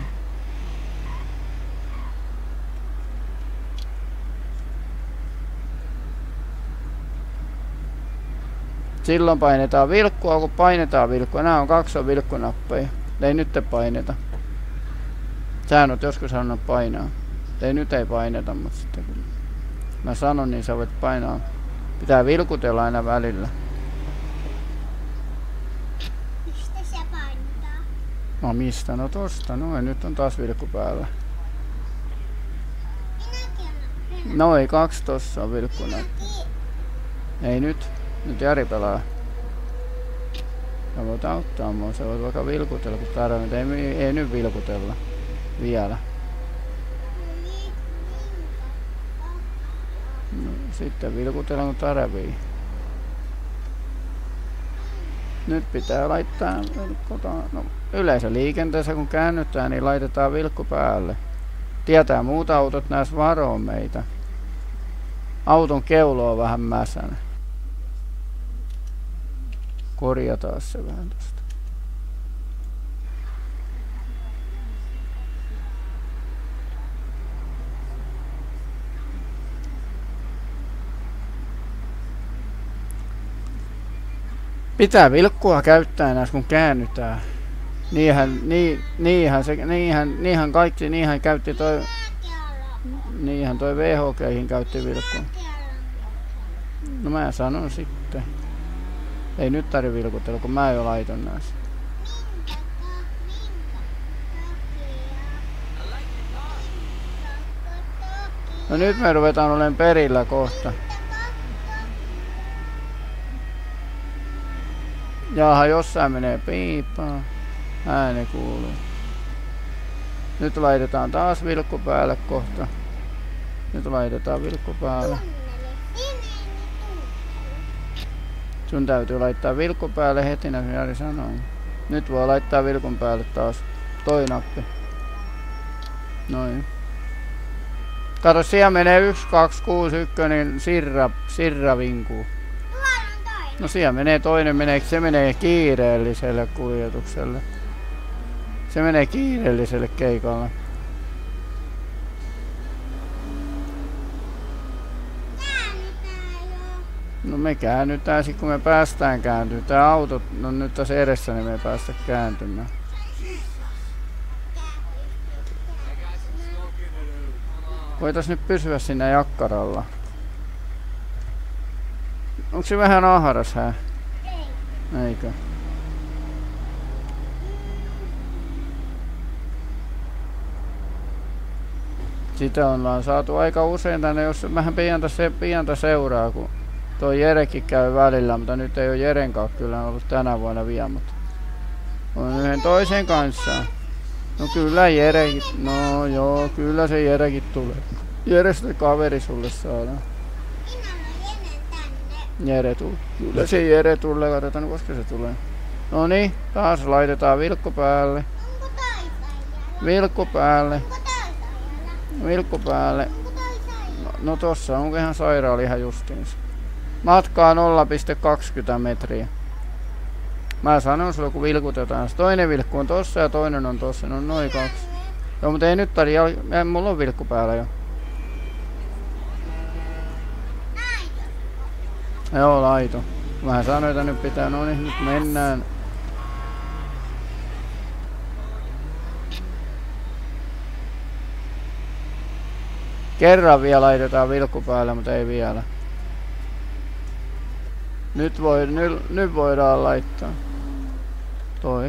Silloin painetaan vilkkua, kun painetaan vilkkua. Nämä on kaksi vilkkunappeja. Ei nyt paineta. Sähän oot joskus sanonut painaa. Ei nyt ei paineta, mutta sitten kun mä sanon, niin sä voit painaa. Pitää vilkutella aina välillä. Mistä se painetaan? No mistä? No tosta. Noin, nyt on taas vilkku päällä. Minäkin on. Noin, kaksi tossa on vilkkunappi. Ei nyt. Nyt Jari pelaa. Sä voit auttaa mua, sä voit vaikka vilkutella kun tarvitset. Ei, ei nyt vilkutella. Vielä. No, sitten vilkutella kun tarvii. Nyt pitää laittaa vilkkota. No, yleensä liikenteessä kun käännytään niin laitetaan vilkku päälle. Tietää muut autot näis varoo meitä. Auton keulo on vähän mäsänä. Korjataan se vähän tästä. Pitää vilkkua käyttää näissä kun käännytään. Niinhän, niin, niinhän, se, niinhän, niinhän kaikki, niinhän käytti toi, niinhän toi V H G:hin käytti vilkkua. No mä sanon sitten. Ei nyt tarvi vilkutella, kun mä jo laiton näissä. No nyt me ruvetaan olemaan perillä kohta. Jaha, jossain menee piippaa. Ääni kuuluu. Nyt laitetaan taas vilkku päälle kohta. Nyt laitetaan vilkku päälle. Sun täytyy laittaa vilkku päälle heti, niin kuin Jari sanoi. Nyt voi laittaa vilkun päälle taas. Toi nappi. Noin. Kato, siellä menee yksi, kaksi, kuusi, yksi, niin sirra, sirra vinkuu. No siellä menee toinen, menee, se menee kiireelliselle kuljetukselle. Se menee kiireelliselle keikalle. No me käännytään sit kun me päästään kääntyy. Tää auto no nyt tässä edessä, niin me ei päästä kääntymään. Voitais nyt pysyä siinä jakkaralla. Onko se vähän ahdas hää? Ei. Eikö? Sitä ollaan saatu aika usein tänne, jos vähän pientä, se, pientä seuraa, kun Tuo Jerekin käy välillä, mutta nyt ei ole Jeren kanssa kyllä ollut tänä vuonna vielä, mutta on yhden toisen kanssa. No kyllä Jerekin, no joo, kyllä se Jerekin tulee. Jerestä kaveri sulle saadaan. Jere tulee. Kyllä se Jere tulee, katsotaan koska se tulee. No niin, taas laitetaan vilkku päälle. Vilkku päälle. Vilkku päälle. No, no tossa onko ihan sairaali ihan justiinsa. Matkaa nolla pilkku kaksikymmentä metriä. Mä sanon sulle kun vilkutetaan. Toinen vilkku on tossa ja toinen on tossa. No noin kaksi. Joo, mutta ei nyt tarvitse. Jal... Mulla on vilkku päällä jo. Joo, laito. Mä sanoin, että nyt pitää. No niin, nyt mennään. Kerran vielä laitetaan vilkku päälle, mutta ei vielä. Nyt, voi, nyt, nyt voidaan laittaa. Toi.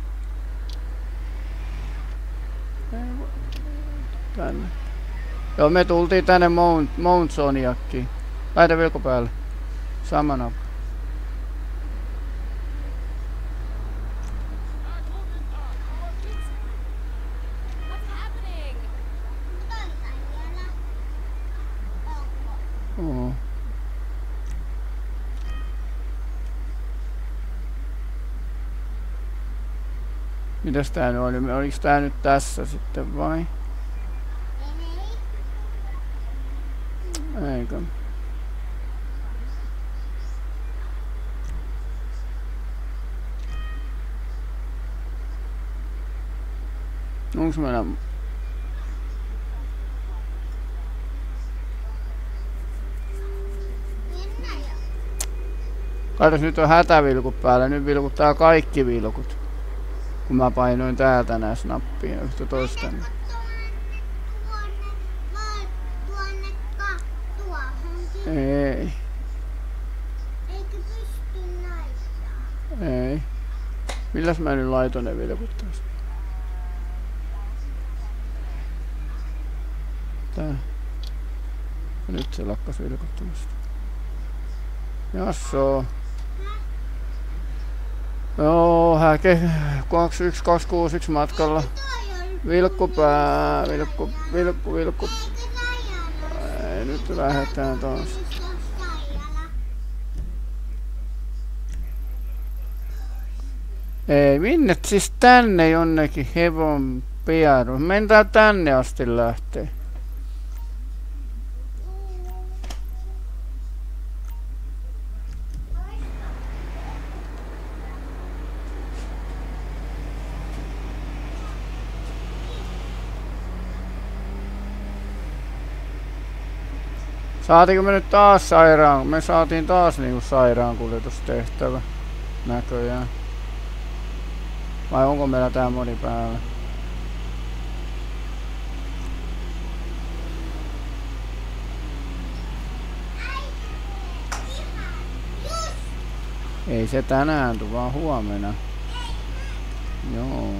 Tänne. Joo, me tultiin tänne Mount, Mount Soniakiin. Laita vilkku päälle. Sama nappa. Oho. Mitäs tää nyt oli? Oliks tää nyt tässä sitten vai? Eikö? Onks meillä... Kaitos nyt on hätävilkut päällä, nyt vilkuttaa kaikki vilkut. Kun mä painoin täältä nää snappia yhtä toista. Ei. Eikö pysty näissä? Ei. Milläs mä nyt laitoin ne vilkut tästä? Tää. Ja nyt se lakkas vilkuttamasta. Jassoo. Joo, häke kaksi yksi kaksi kuusi yksi matkalla. Vilkku pää, vilkku, vilkku, vilkku. Ei, nyt lähdetään taas. Ei, minne siis tänne jonnekin hevon pieru. Mentään tänne asti lähtee. Saatiinko me nyt taas sairaan? Me saatiin taas niinku sairaankuljetustehtävä näköjään. Vai onko meillä tää modi päällä? Ei se tänään tuu, vaan huomenna. Joo.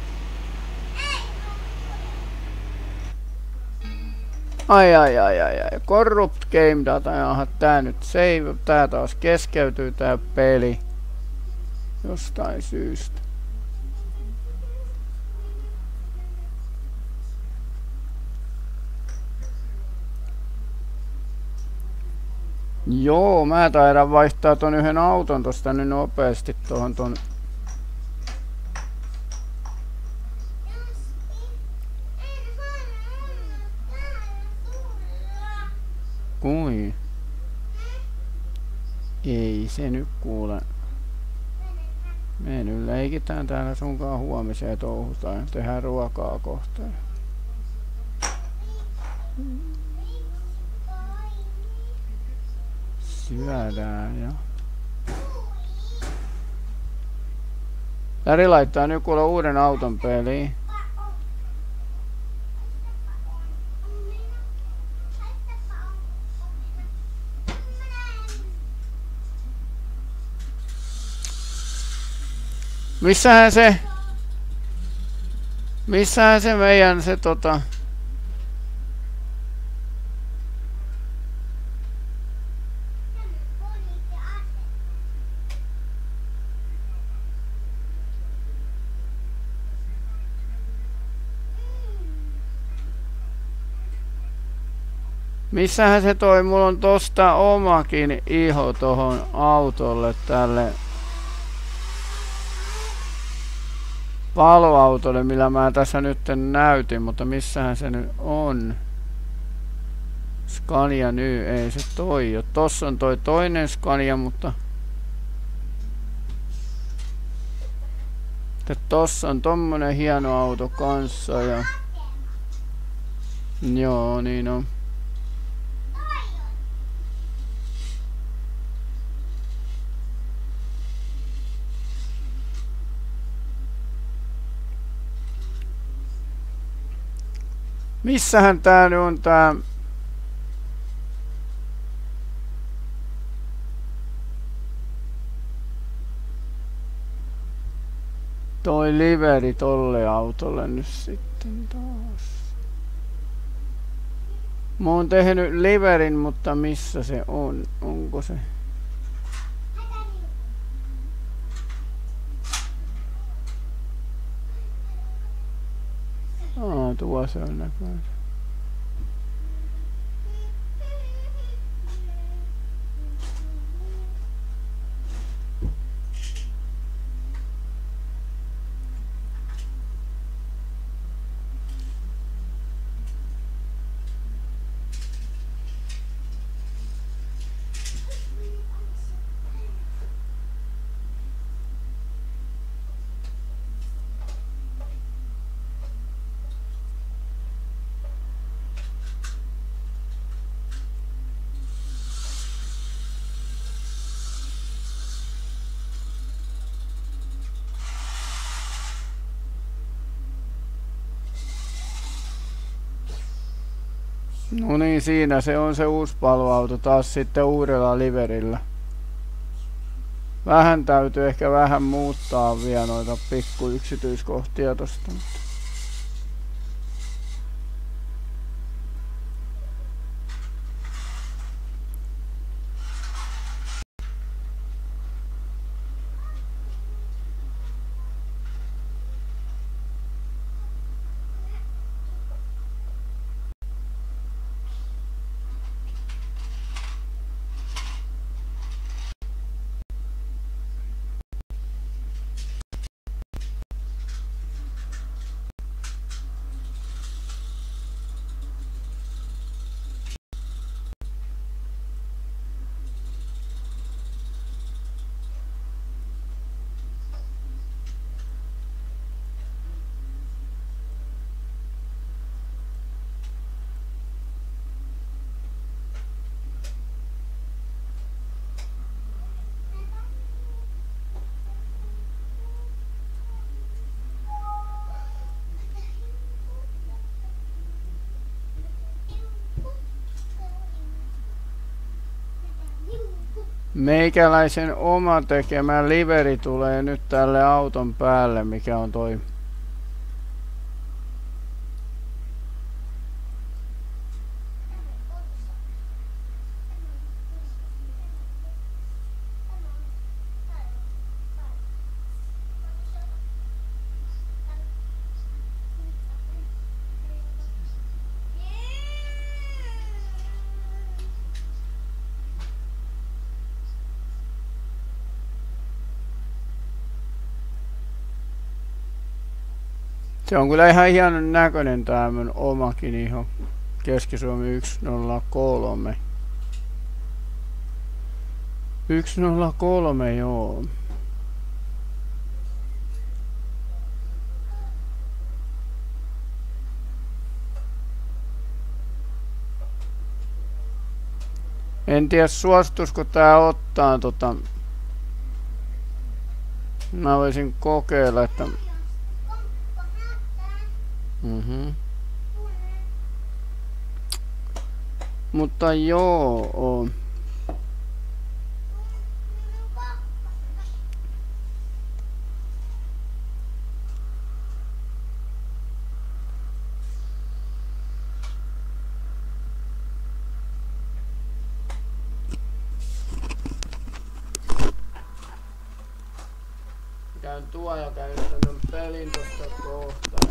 Ai ai ai ai ai. Corrupt game data. Jaha, tää nyt save. Tää taas keskeytyy tää peli. Jostain syystä. Joo, mä taidan vaihtaa ton yhden auton tosta nyt nopeasti tohon ton. Kui? Ei se nyt kuule. Me nyt leikitään täällä sunkaan huomiseen touhutaan. Tehdään ruokaa kohta. Syödään ja... Läri laittaa nyt kuule uuden auton peliin. Missähän se... Missähän se meidän se tota... Missähän se toi? Mulla on tosta omakin iho tohon autolle tälle paloautolle, millä mä tässä nyt näytin, mutta missähän se nyt on? Scania nyt, ei se toi jo. Tossa on toi toinen Scania, mutta tossa on tommonen hieno auto kanssa ja joo, niin on. Missähän tää nyt on tää? Toi liveri tolle autolle nyt sitten taas. Mä oon tehnyt liverin, mutta missä se on? Onko se? Aa, tuo se on näköinen. No niin, siinä se on se uusi paloauto taas sitten uudella liverillä. Vähän täytyy ehkä vähän muuttaa vielä noita pikku yksityiskohtia tosta. Meikäläisen oma tekemä liveri tulee nyt tälle auton päälle, mikä on toi se on kyllä ihan hienon näköinen tää mun omakin iho. Keski-Suomi yksi nolla kolme. yksi nolla kolme, joo. En tiedä suostuisiko tää ottaa tota. Mä voisin kokeilla, että Mhm. Mutta joo. Käyn tuo ja käyn tämän pelin tosta kohta.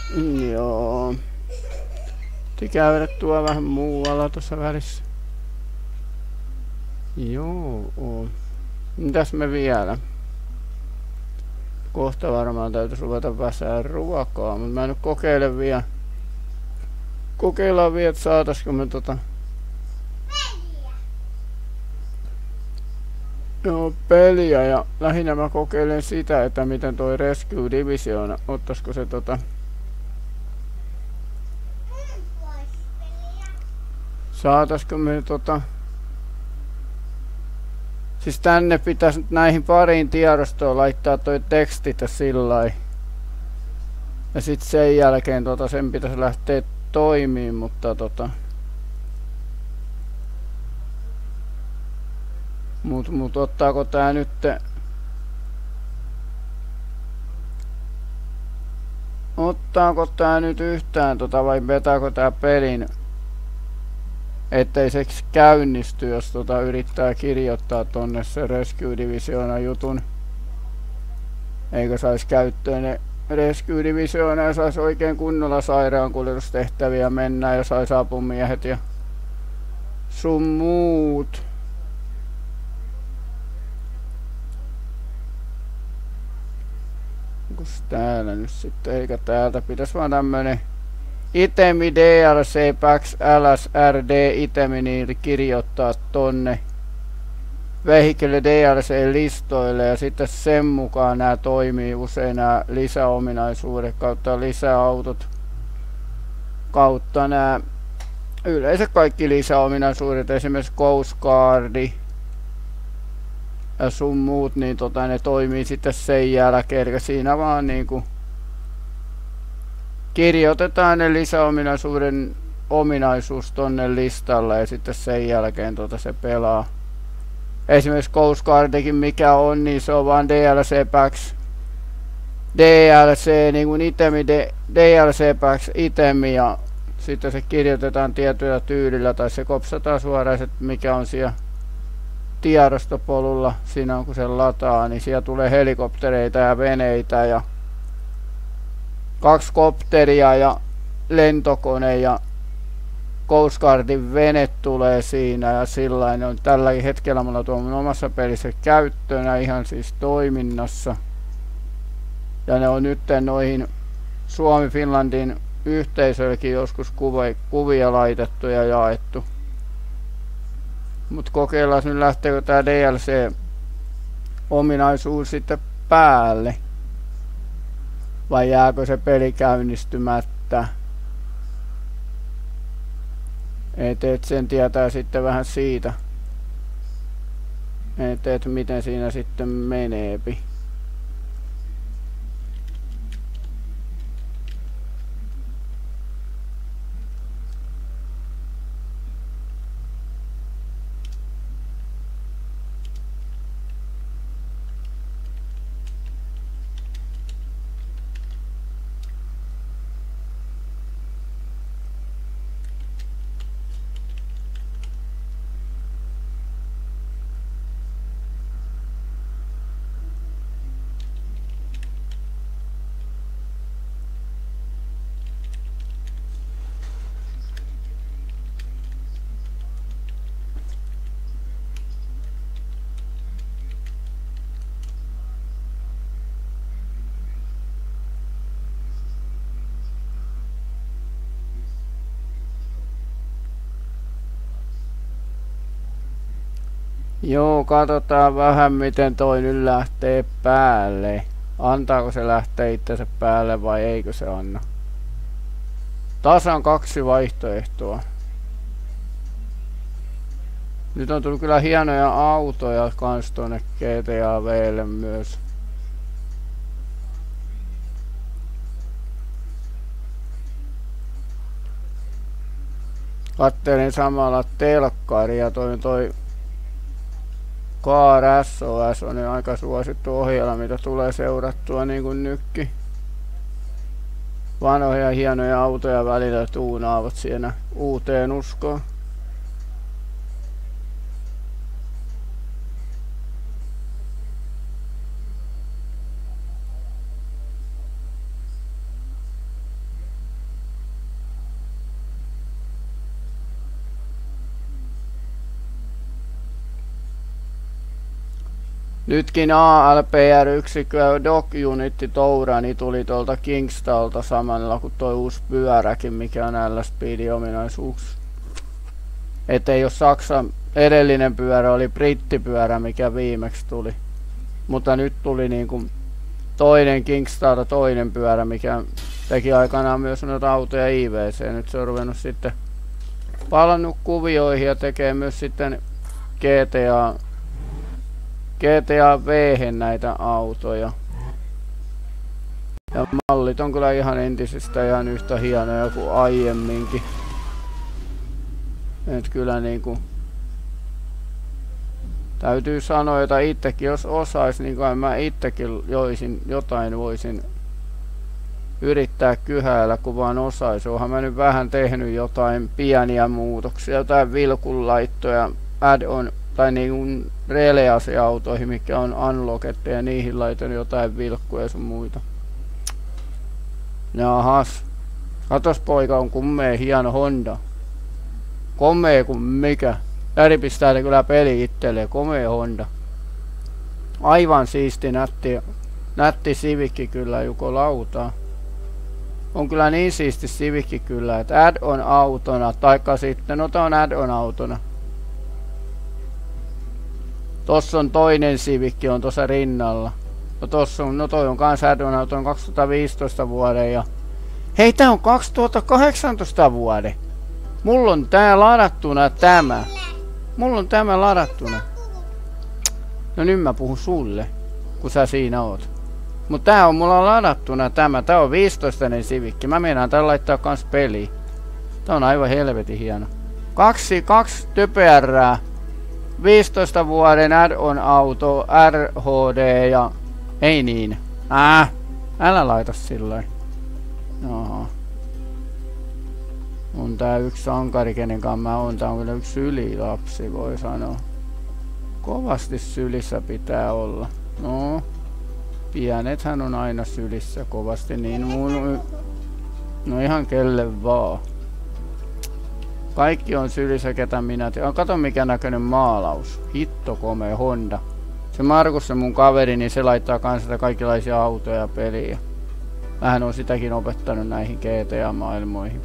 Mm, joo. Piti käydä tuo vähän muualla tuossa välissä. Joo. Mitäs me vielä? Kohta varmaan täytyisi ruveta väsää ruokaa, mutta mä en nyt kokeile vielä. Kokeillaan vielä, että saataisiko me tota... Joo, peliä ja lähinnä mä kokeilen sitä, että miten toi Rescue Division, ottaisiko se tota... Saataisiko me tota... Siis tänne pitäisi näihin pariin tiedostoon laittaa toi tekstit ja sillai. Ja sit sen jälkeen tota sen pitäisi lähteä toimiin, mutta tota... Mut, mut ottaako tää nyt... Ottaako tää nyt yhtään tota vai vetääkö tää pelin? Ettei se käynnisty, jos tota yrittää kirjoittaa tonne se Rescue Divisiona jutun. Eikö sais käyttöön ne Rescue Divisiona ja sais oikein kunnolla sairaankuljetustehtäviä mennä ja sais apumiehet ja sun muut. Onks täällä nyt sitten, eikä täältä pitäis vaan tämmönen Itemi D L C Pax L S R D itemi niin kirjoittaa tonne Vehicle D L C listoille ja sitten sen mukaan nämä toimii usein nämä lisäominaisuudet kautta lisäautot kautta nämä yleensä kaikki lisäominaisuudet, esimerkiksi Coast Guardi ja sun muut, niin tota ne toimii sitten sen jälkeen, eli siinä vaan niinku kirjoitetaan ne lisäominaisuuden ominaisuus tonne listalle ja sitten sen jälkeen tota se pelaa. Esimerkiksi Coast Guardikin mikä on, niin se on vaan D L C Pax D L C niin kuin itemi D L C Pax itemi ja sitten se kirjoitetaan tietyllä tyylillä tai se kopsataan suoraan, että mikä on siellä tiedostopolulla siinä on kun se lataa, niin siellä tulee helikoptereita ja veneitä ja kaksi kopteria ja lentokone ja Coast Guardin vene tulee siinä ja sillain on tälläkin hetkellä mulla tuo mun omassa pelissä käyttönä ihan siis toiminnassa. Ja ne on nyt noihin Suomi-Finlandin yhteisöillekin joskus kuvia, kuvia laitettu ja jaettu. Mut kokeillaan nyt lähteekö tää D L C-ominaisuus sitten päälle. Vai jääkö se peli käynnistymättä? Et, et sen tietää sitten vähän siitä. Et, et miten siinä sitten meneepi. Joo, katsotaan vähän miten toi nyt lähtee päälle. Antaako se lähteä itsensä päälle vai eikö se anna? Tasan kaksi vaihtoehtoa. Nyt on tullut kyllä hienoja autoja kans tonne G T A V:lle myös. Kattelin samalla telkkaria, toi toi Car S O S on aika suosittu ohjelma, mitä tulee seurattua niin kuin nytkin. Vanhoja hienoja autoja välillä tuunaavat siinä uuteen uskoon. Nytkin A L P R-yksikkö Dock Unitti Tourani tuli tuolta Kingstalta samalla kuin toi uusi pyöräkin, mikä on L S-speedi-ominaisuus. Ettei jos Saksan edellinen pyörä oli brittipyörä, mikä viimeksi tuli. Mutta nyt tuli niinku toinen Kingstalta toinen pyörä, mikä teki aikanaan myös noita autoja I V C. Nyt se on ruvennut sitten palannut kuvioihin ja tekee myös sitten G T A G T A V:hen näitä autoja. Ja mallit on kyllä ihan entisistä ihan yhtä hienoja kuin aiemminkin. Et kyllä niinku täytyy sanoa, että itsekin jos osais, niin kuin mä itsekin joisin, jotain voisin yrittää kyhäillä, kun vaan osais. Oonhan mä nyt vähän tehnyt jotain pieniä muutoksia, jotain vilkunlaittoja, add-on tai niin release-autoihin, mikä on unlockettu, ja niihin laitan jotain vilkkuja ja sun muita. Jahas. Katos poika, on kummea hieno Honda. Komea kuin mikä. Täri pistää ne kyllä peli itselleen. Komea Honda. Aivan siisti nätti, nätti Civicki kyllä Juko lautaa. On kyllä niin siisti Civicki kyllä, että add-on autona, taikka sitten, no tää on add-on autona. Tossa on toinen Civicki on tossa rinnalla. No tossa on, no toi on kans add-on auton kaksituhattaviisitoista vuoden ja... Hei, tää on kaksituhattakahdeksantoista vuoden. Mulla on tää ladattuna tämä. Mulla on tämä ladattuna. No nyt mä puhun sulle, kun sä siinä oot. Mut tää on mulla ladattuna tämä. Tää on viisitoistainen Civicki. Mä meinaan tää laittaa kans peliin. Tää on aivan helvetin hieno. Kaksi, kaksi typerää. viisitoista vuoden add-on auto, R H D ja... Ei niin. Äh, älä laita sillä. Jaha. On tää yksi sankari, kenenkaan mä oon. Tää on kyllä yksi sylilapsi, voi sanoa. Kovasti sylissä pitää olla. No. Pienethän on aina sylissä kovasti, niin mun... No ihan kelle vaan. Kaikki on sylissä, ketä minä tiedän. Kato mikä näköinen maalaus. Hitto komea Honda. Se Markus, se mun kaveri, niin se laittaa kanssa kaikenlaisia autoja ja peliä. Mähän on sitäkin opettanut näihin G T A-maailmoihin.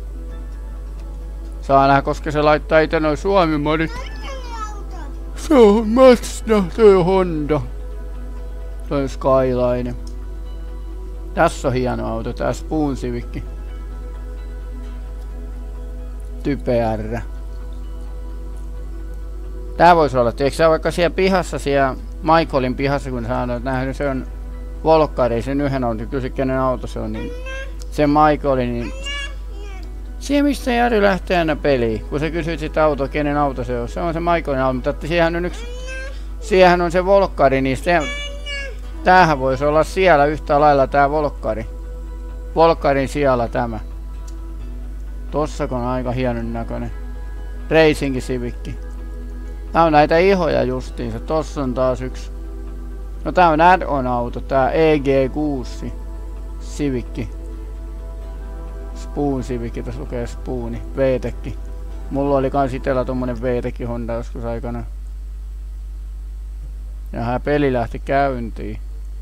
Saa nähdä, koska se laittaa itse noin Suomi-modit. Se on Mazda, se on Honda. Se on Skyline. Tässä on hieno auto, tää Spoon Civicki. Type R. Tää voisi olla, tiedätkö sä vaikka siellä pihassa, siellä Michaelin pihassa, kun sä oot nähnyt, se on Volkari, sen yhden auton, kysy kenen auto se on, niin se Michaelin, niin siihen mistä Jari lähtee aina peliin, kun sä kysyt sitä autoa, kenen auto se on, se on se Michaelin auto, mutta siihen on yksi, siihen on se Volkari, niin se, tämähän voisi olla siellä yhtä lailla tää Volkari. Volkarin siellä tämä. Tossako on aika hienon näköinen. Racing Civicki. Tää on näitä ihoja justiinsa. Tossa on taas yksi. No tää on add-on auto. Tää E G kuusi Civicki. Spoon Civicki. Tässä lukee Spooni. V-tekki. Mulla oli kans itellä tommonen V-tekki Honda joskus aikana. Ja peli lähti käyntiin.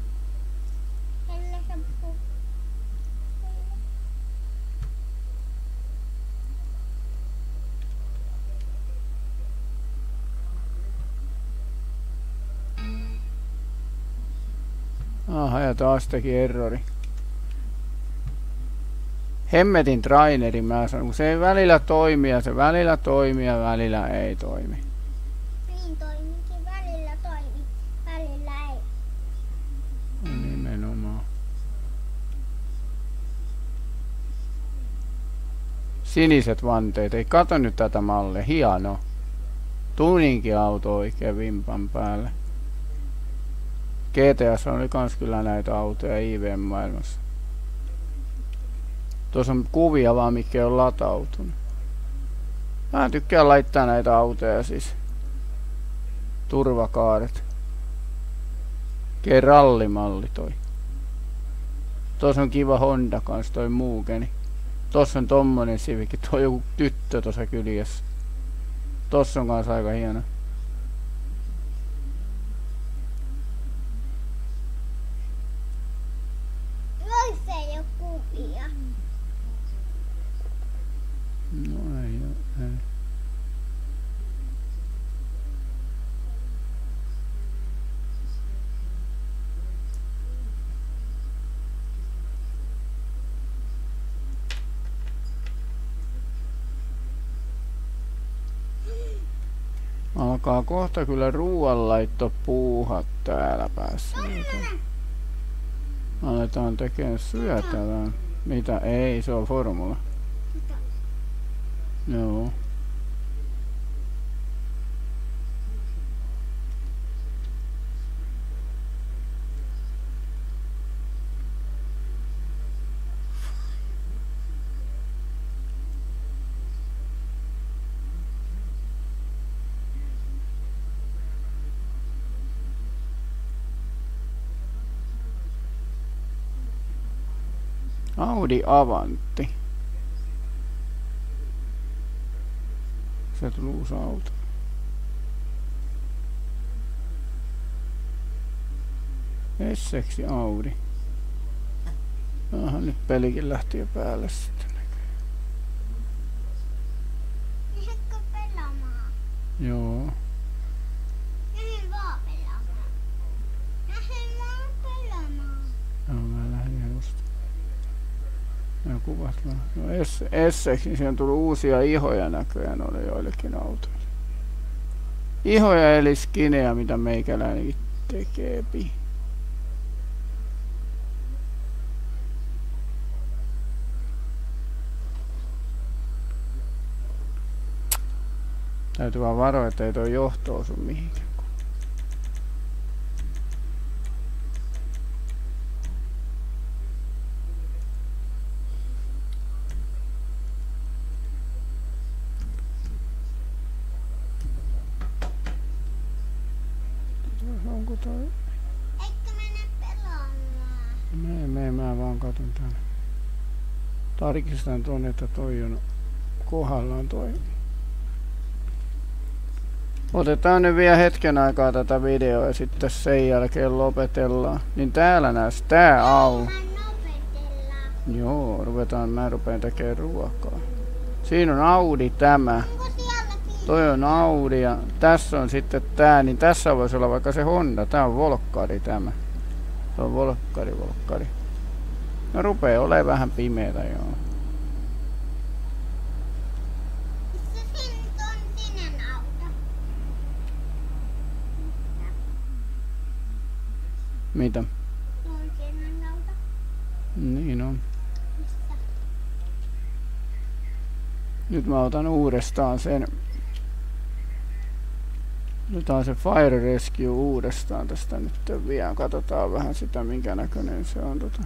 Aha, ja taas teki errori. Hemmetin traineri, mä sanon, kun se ei välillä toimi ja se välillä toimii ja välillä ei toimi. Niin toimikin, välillä toimi, välillä ei. Nimenomaan. Siniset vanteet, ei kato nyt tätä mallia, hieno. Tuninkiauto oikein vimpan päälle. G T A:ssa oli kans kyllä näitä autoja I V-maailmassa. Tuossa on kuvia vaan, mikä on latautunut. Mä tykkään laittaa näitä autoja siis. Turvakaaret. Rallimalli toi. Tuossa on kiva Honda kans toi Muukeni. Tossa on tommonen Civicki, toi on joku tyttö tossa kyljessä. Tossa on kans aika hieno. Alkaa kohta kyllä ruoanlaitto puuhat täällä päässä. Aletaan tekemään syötävää. Mitä? Ei, se on formula. Joo. Audi Avanti. Se tuli uusi auto. Esseksi Audi. Aha, nyt pelikin lähti jo päälle sitten. Lähdetkö pelaamaan? Joo. Lähden vaan pelaamaan. Lähden vaan pelaamaan. Joo, mä lähdin just. Ja kuvat vaan. No es, Esseksi, niin siihen tuli uusia ihoja näköjään oli joillekin autoille. Ihoja eli skinejä, mitä meikäläinenkin tekeepi. Täytyy vaan varoa, että ei toi johto osu mihinkään. Onko toi? Eikö mene pelaamaan? Me, me, mä vaan katon täällä. Tarkistan tuonne, että toi on kohdallaan toi. Otetaan nyt vielä hetken aikaa tätä videoa ja sitten sen jälkeen lopetellaan. Niin täällä näis tää au. Lopetellaan. Joo, ruvetaan, mä rupeen tekemään ruokaa. Siinä on Audi tämä. Onko sielläkin? Toi on Audi ja tässä on sitten tää, niin tässä voisi olla vaikka se Honda. Tää on Volkkari tämä. Se on Volkkari, Volkkari. No rupee olemaan vähän pimeätä joo. Missä se nyt on sininen auto? Mitä? Tuo on sininen auto. Niin on. Missä? Nyt mä otan uudestaan sen. Otetaan se Fire Rescue uudestaan tästä nyt vielä. Katsotaan vähän sitä minkä näköinen se on. Tota.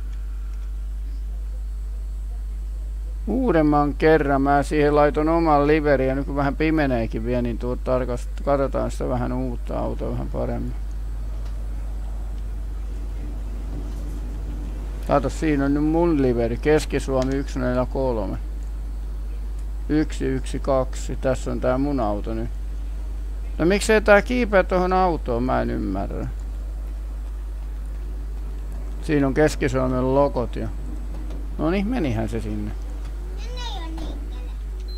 Uudemman kerran mä siihen laiton oman liverin ja nyt kun vähän pimeneekin vielä, niin tuo tarkast, katsotaan sitä vähän uutta autoa vähän paremmin. Kato, siinä on nyt mun liveri, Keski-Suomi yksi neljä kolme. yksi yksi kaksi, tässä on tää mun auto nyt. No miksei tää kiipeä tohon autoon, mä en ymmärrä. Siinä on Keski-Suomen logot ja... No niin, menihän se sinne. Ja ne ei oo liikkeelle.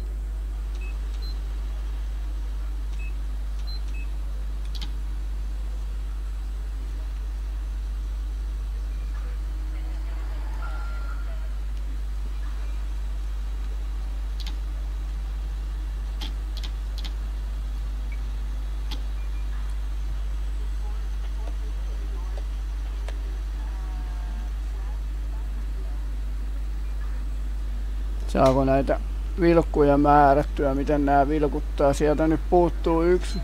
Saako näitä vilkkuja määrättyä, miten nämä vilkuttaa? Sieltä nyt puuttuu yksi.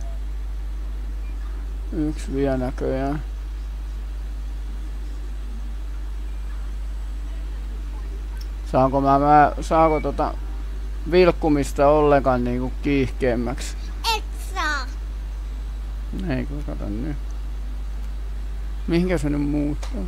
Yksi vielä näköjään. Saanko mä, mä saako tota vilkkumista ollenkaan niinku kiihkeämmäksi? Et saa. Ei kun kato nyt. Mihinkä se nyt muuttuu?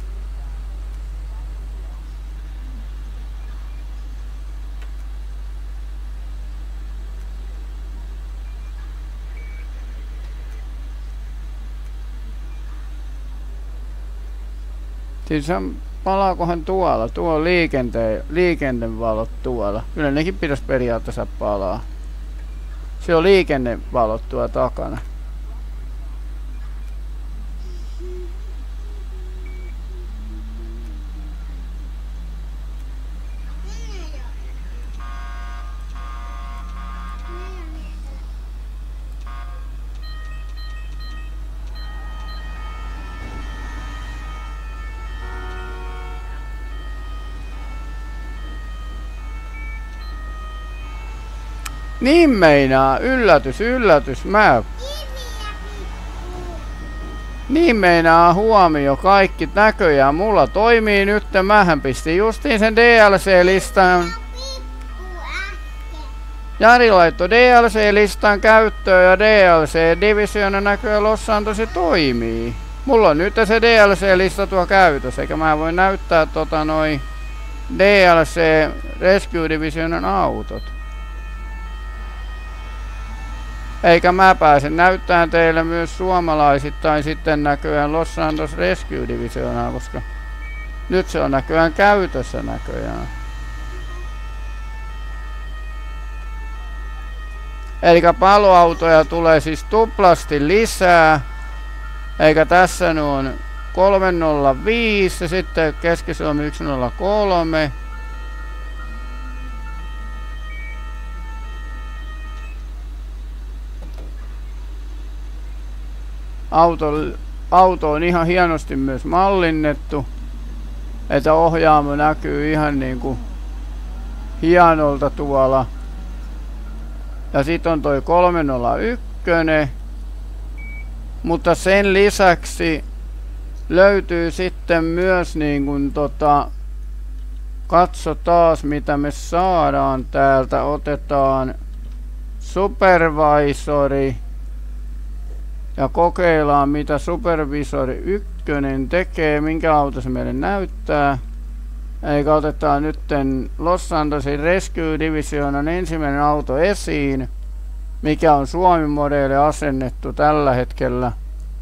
Siis palaakohan tuolla? Tuo on liikenteen, liikenteen valot tuolla. Kyllä nekin pitäisi periaatteessa palaa. Se on liikennevalot tuolla takana. Niin meinaa, yllätys, yllätys, mä... Niin meinaa huomio, kaikki näköjään mulla toimii nyt, mähän pistin justiin sen D L C-listan. Jari laittoi D L C-listan käyttöön ja D L C-divisiona näköjään Los Santos toimii. Mulla on nyt se D L C-lista tuo käytössä, eikä mä voi näyttää tota noi D L C Rescue Divisionan autot. Eikä mä pääsen näyttämään teille myös suomalaisittain sitten näköjään Los Santos Rescue Divisionaa, koska nyt se on näköjään käytössä näköjään. Elikkä paloautoja tulee siis tuplasti lisää. Eikä tässä nyt on kolme nolla viisi ja sitten Keski-Suomi yksi nolla kolme. Auto, auto on ihan hienosti myös mallinnettu. Että ohjaamo näkyy ihan niinku hienolta tuolla. Ja sitten on toi kolme nolla yksi. Mutta sen lisäksi löytyy sitten myös niin kuin tota, katso taas mitä me saadaan täältä, otetaan supervisori ja kokeillaan mitä supervisori ykkönen tekee, minkä auto se meille näyttää. Eikä otetaan nytten Los Santosin Rescue Divisionan ensimmäinen auto esiin, mikä on Suomi-modeille asennettu tällä hetkellä.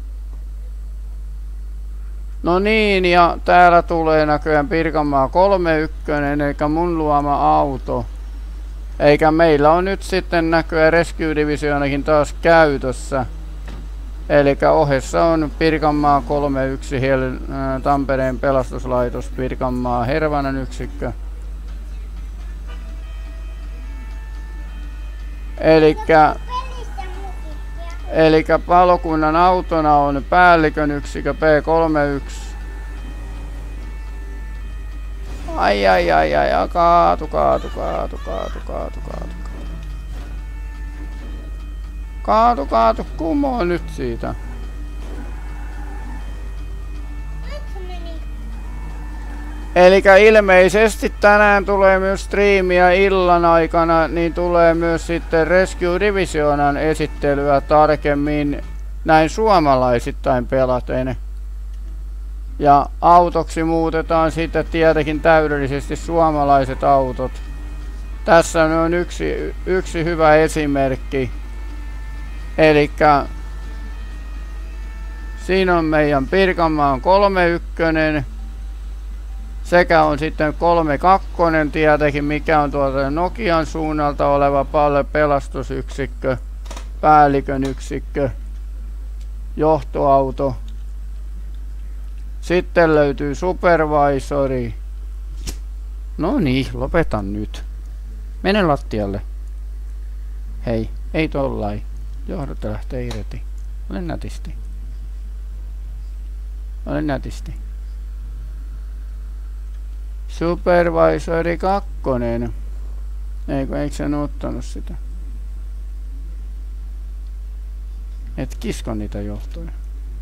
No niin, ja täällä tulee näköjään Pirkanmaa kolmekymmentäyksi, eikä mun luoma auto. Eikä meillä on nyt sitten näköjään Rescue Divisionakin taas käytössä. Elikkä ohessa on Pirkanmaa kolmekymmentäyksi, Hel- ää, Tampereen pelastuslaitos, Pirkanmaa Hervannan yksikkö. Elikkä, elikkä palokunnan autona on päällikön yksikö P kolmekymmentäyksi. Ai ai ai ai, ai kaatu, kaatu, kaatu, kaatu, kaatu, kaatu. Kaatu, kaatu, kumoo nyt siitä. Elikkä ilmeisesti tänään tulee myös striimiä illan aikana, niin tulee myös sitten Rescue Divisionan esittelyä tarkemmin näin suomalaisittain pelaten. Ja autoksi muutetaan sitten tietenkin täydellisesti suomalaiset autot. Tässä on yksi, yksi hyvä esimerkki. Elikkä siinä on meidän Pirkanmaan kolmekymmentäyksi. Sekä on sitten kolmekymmentäkaksi tietenkin, mikä on tuolta Nokian suunnalta oleva palle pelastusyksikkö, päällikön yksikkö, johtoauto. Sitten löytyy supervisori. No niin, lopetan nyt. Mene lattialle. Hei, ei tollai. Johdotta lähtee irti. Ole nätisti. Ole nätisti. Supervisori kakkonen. Eikö, eikö sen ottanut sitä? Et kisko niitä johtoja.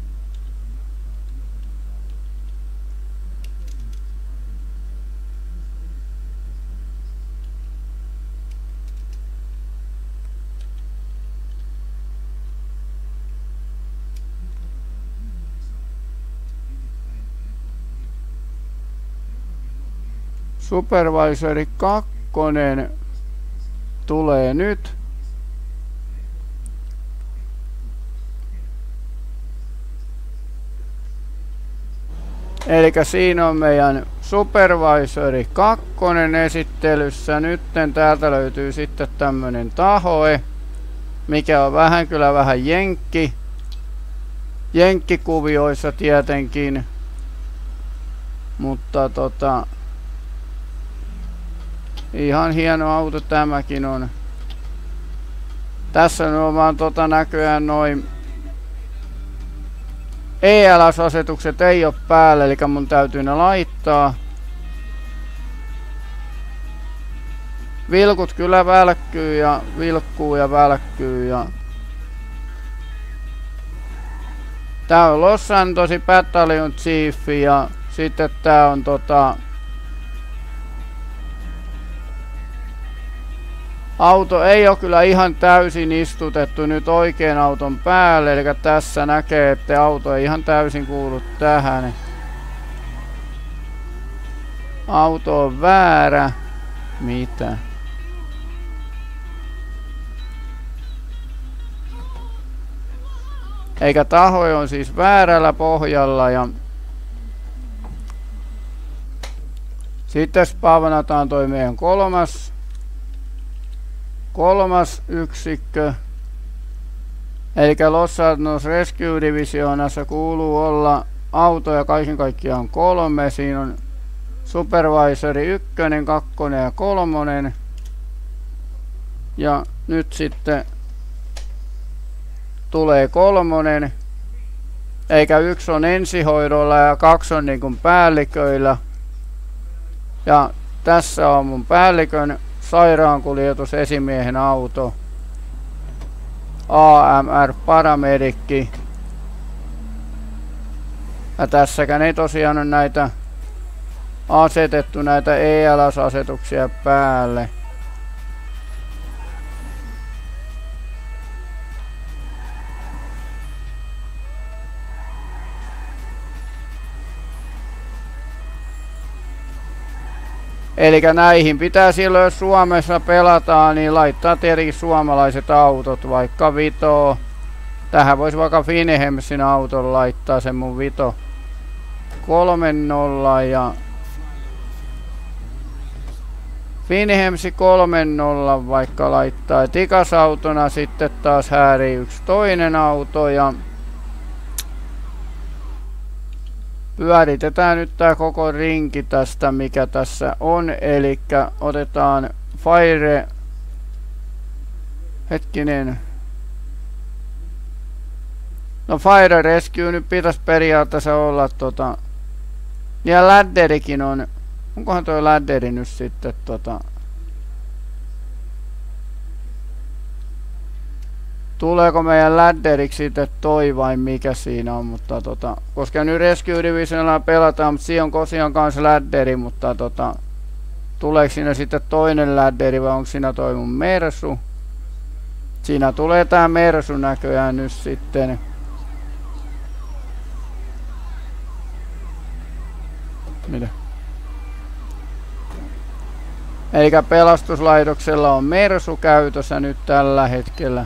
Supervisori kakkonen tulee nyt. Elikkä siinä on meidän Supervisori kakkonen esittelyssä. Nytten täältä löytyy sitten tämmönen tahoe, mikä on vähän kyllä vähän jenkki. Jenkkikuvioissa tietenkin. Mutta tota... ihan hieno auto tämäkin on. Tässä on vaan tota näköjään noin E L S-asetukset ei ole päällä, eli mun täytyy ne laittaa. vilkut kyllä välkkyy ja vilkkuu ja välkkyy ja tää on Los Santosin Battalion Chief ja sitten tää on tota auto ei ole kyllä ihan täysin istutettu nyt oikein auton päälle, eli tässä näkee, että auto ei ihan täysin kuulu tähän. Auto on väärä. Mitä? Eikä taho on siis väärällä pohjalla ja sitten spavnataan toi meidän kolmas kolmas yksikkö. Eli Los Santos Rescue Divisionassa kuuluu olla autoja kaiken kaikkiaan kolme. Siinä on Supervisori ykkönen, kakkonen ja kolmonen. Ja nyt sitten tulee kolmonen. Eikä yksi on ensihoidolla ja kaksi on niin kuin päälliköillä. Ja tässä on mun päällikön sairaankuljetusesimiehen auto. A M R paramedikki. Ja tässäkään ei tosiaan ole näitä asetettu näitä E L S-asetuksia päälle. Eli näihin pitää silloin, jos Suomessa pelataan, niin laittaa tietenkin suomalaiset autot, vaikka Vito. Tähän voisi vaikka Finehemsin auton laittaa, sen mun Vito kolme nolla ja Finehemsi kolme nolla vaikka laittaa. Tikasautona sitten taas häärii yksi toinen auto ja pyöritetään nyt tää koko rinki tästä, mikä tässä on, eli otetaan Fire, hetkinen, no Fire Rescue nyt pitäisi periaatteessa olla tota, ja ladderikin on, onkohan toi ladderi nyt sitten tota, tuleeko meidän ladderiksi sitten toi vai mikä siinä on, mutta tota, koska nyt Rescue Divisionilla pelataan, mutta siinä on tosiaan kanssa ladderi, mutta tota, tuleeko siinä sitten toinen ladderi vai onko siinä toi mun Mersu? Siinä tulee tää Mersu näköjään nyt sitten. Mitä? Eli pelastuslaitoksella on Mersu käytössä nyt tällä hetkellä.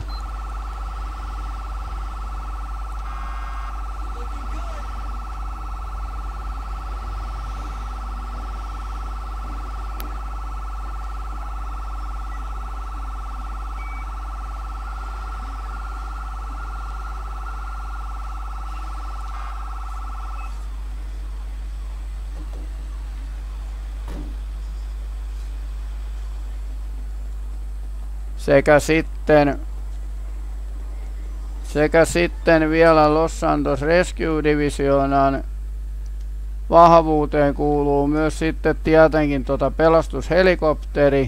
Sekä sitten sekä sitten vielä Los Santos Rescue Divisionan vahvuuteen kuuluu myös sitten tietenkin tota pelastushelikopteri.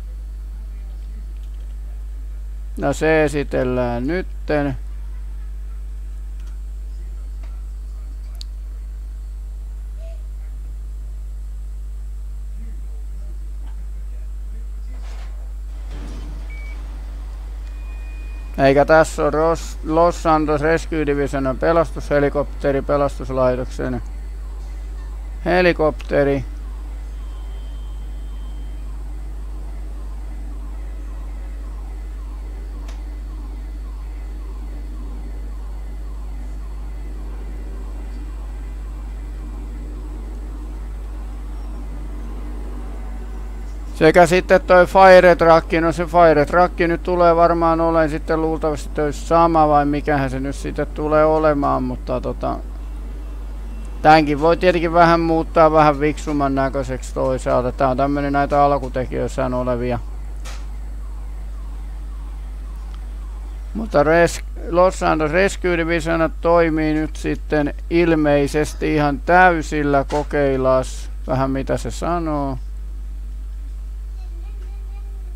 Ja se esitellään nytten. Eikä tässä on Ros, Los Santos Rescue Divisionan pelastushelikopteri, pelastuslaitoksen helikopteri. Sekä sitten toi Fire Truck, no se Fire Truck nyt tulee varmaan olemaan sitten luultavasti töissä sama vai mikähän se nyt sitten tulee olemaan, mutta tota tämänkin voi tietenkin vähän muuttaa vähän viksumman näköiseksi toisaalta. Tää on tämmönen näitä alkutekijöissään olevia. Mutta res, Los Santos Rescue Division toimii nyt sitten ilmeisesti ihan täysillä. Kokeillaan vähän mitä se sanoo.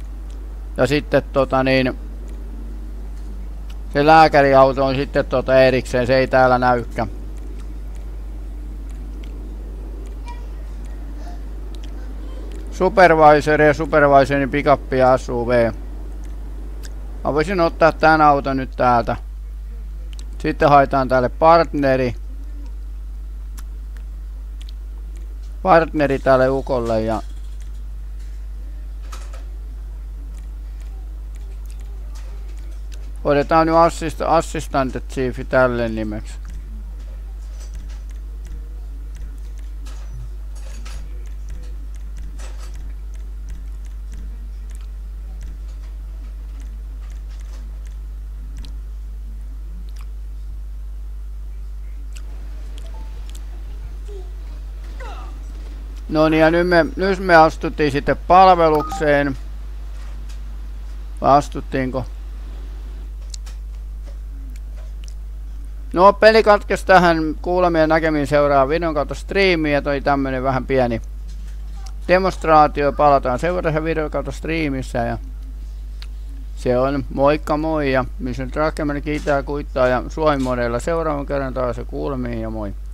Ja sitten tota niin, se lääkäriauto on sitten tota erikseen, se ei täällä näykään. Supervisor ja Supervisorin pick-up ja S U V. Mä voisin ottaa tän auton nyt täältä. Sitten haetaan tälle partneri. Partneri tälle ukolle ja otetaan nyt assist, assistant chiefi tälle nimeksi. No niin, ja nyt me, nyt me astuttiin sitten palvelukseen. Vai astuttiinko? No, peli katkesi tähän kuulemien näkemiin seuraavan videon kautta striimiin, ja toi tämmönen vähän pieni demonstraatio. Palataan seuraavassa videon kautta striimissä, ja se on moikka moi, ja Mission Trackman kiittää kuittaa, ja Suomi-modeilla seuraavan kerran taas kuulemiin, ja moi.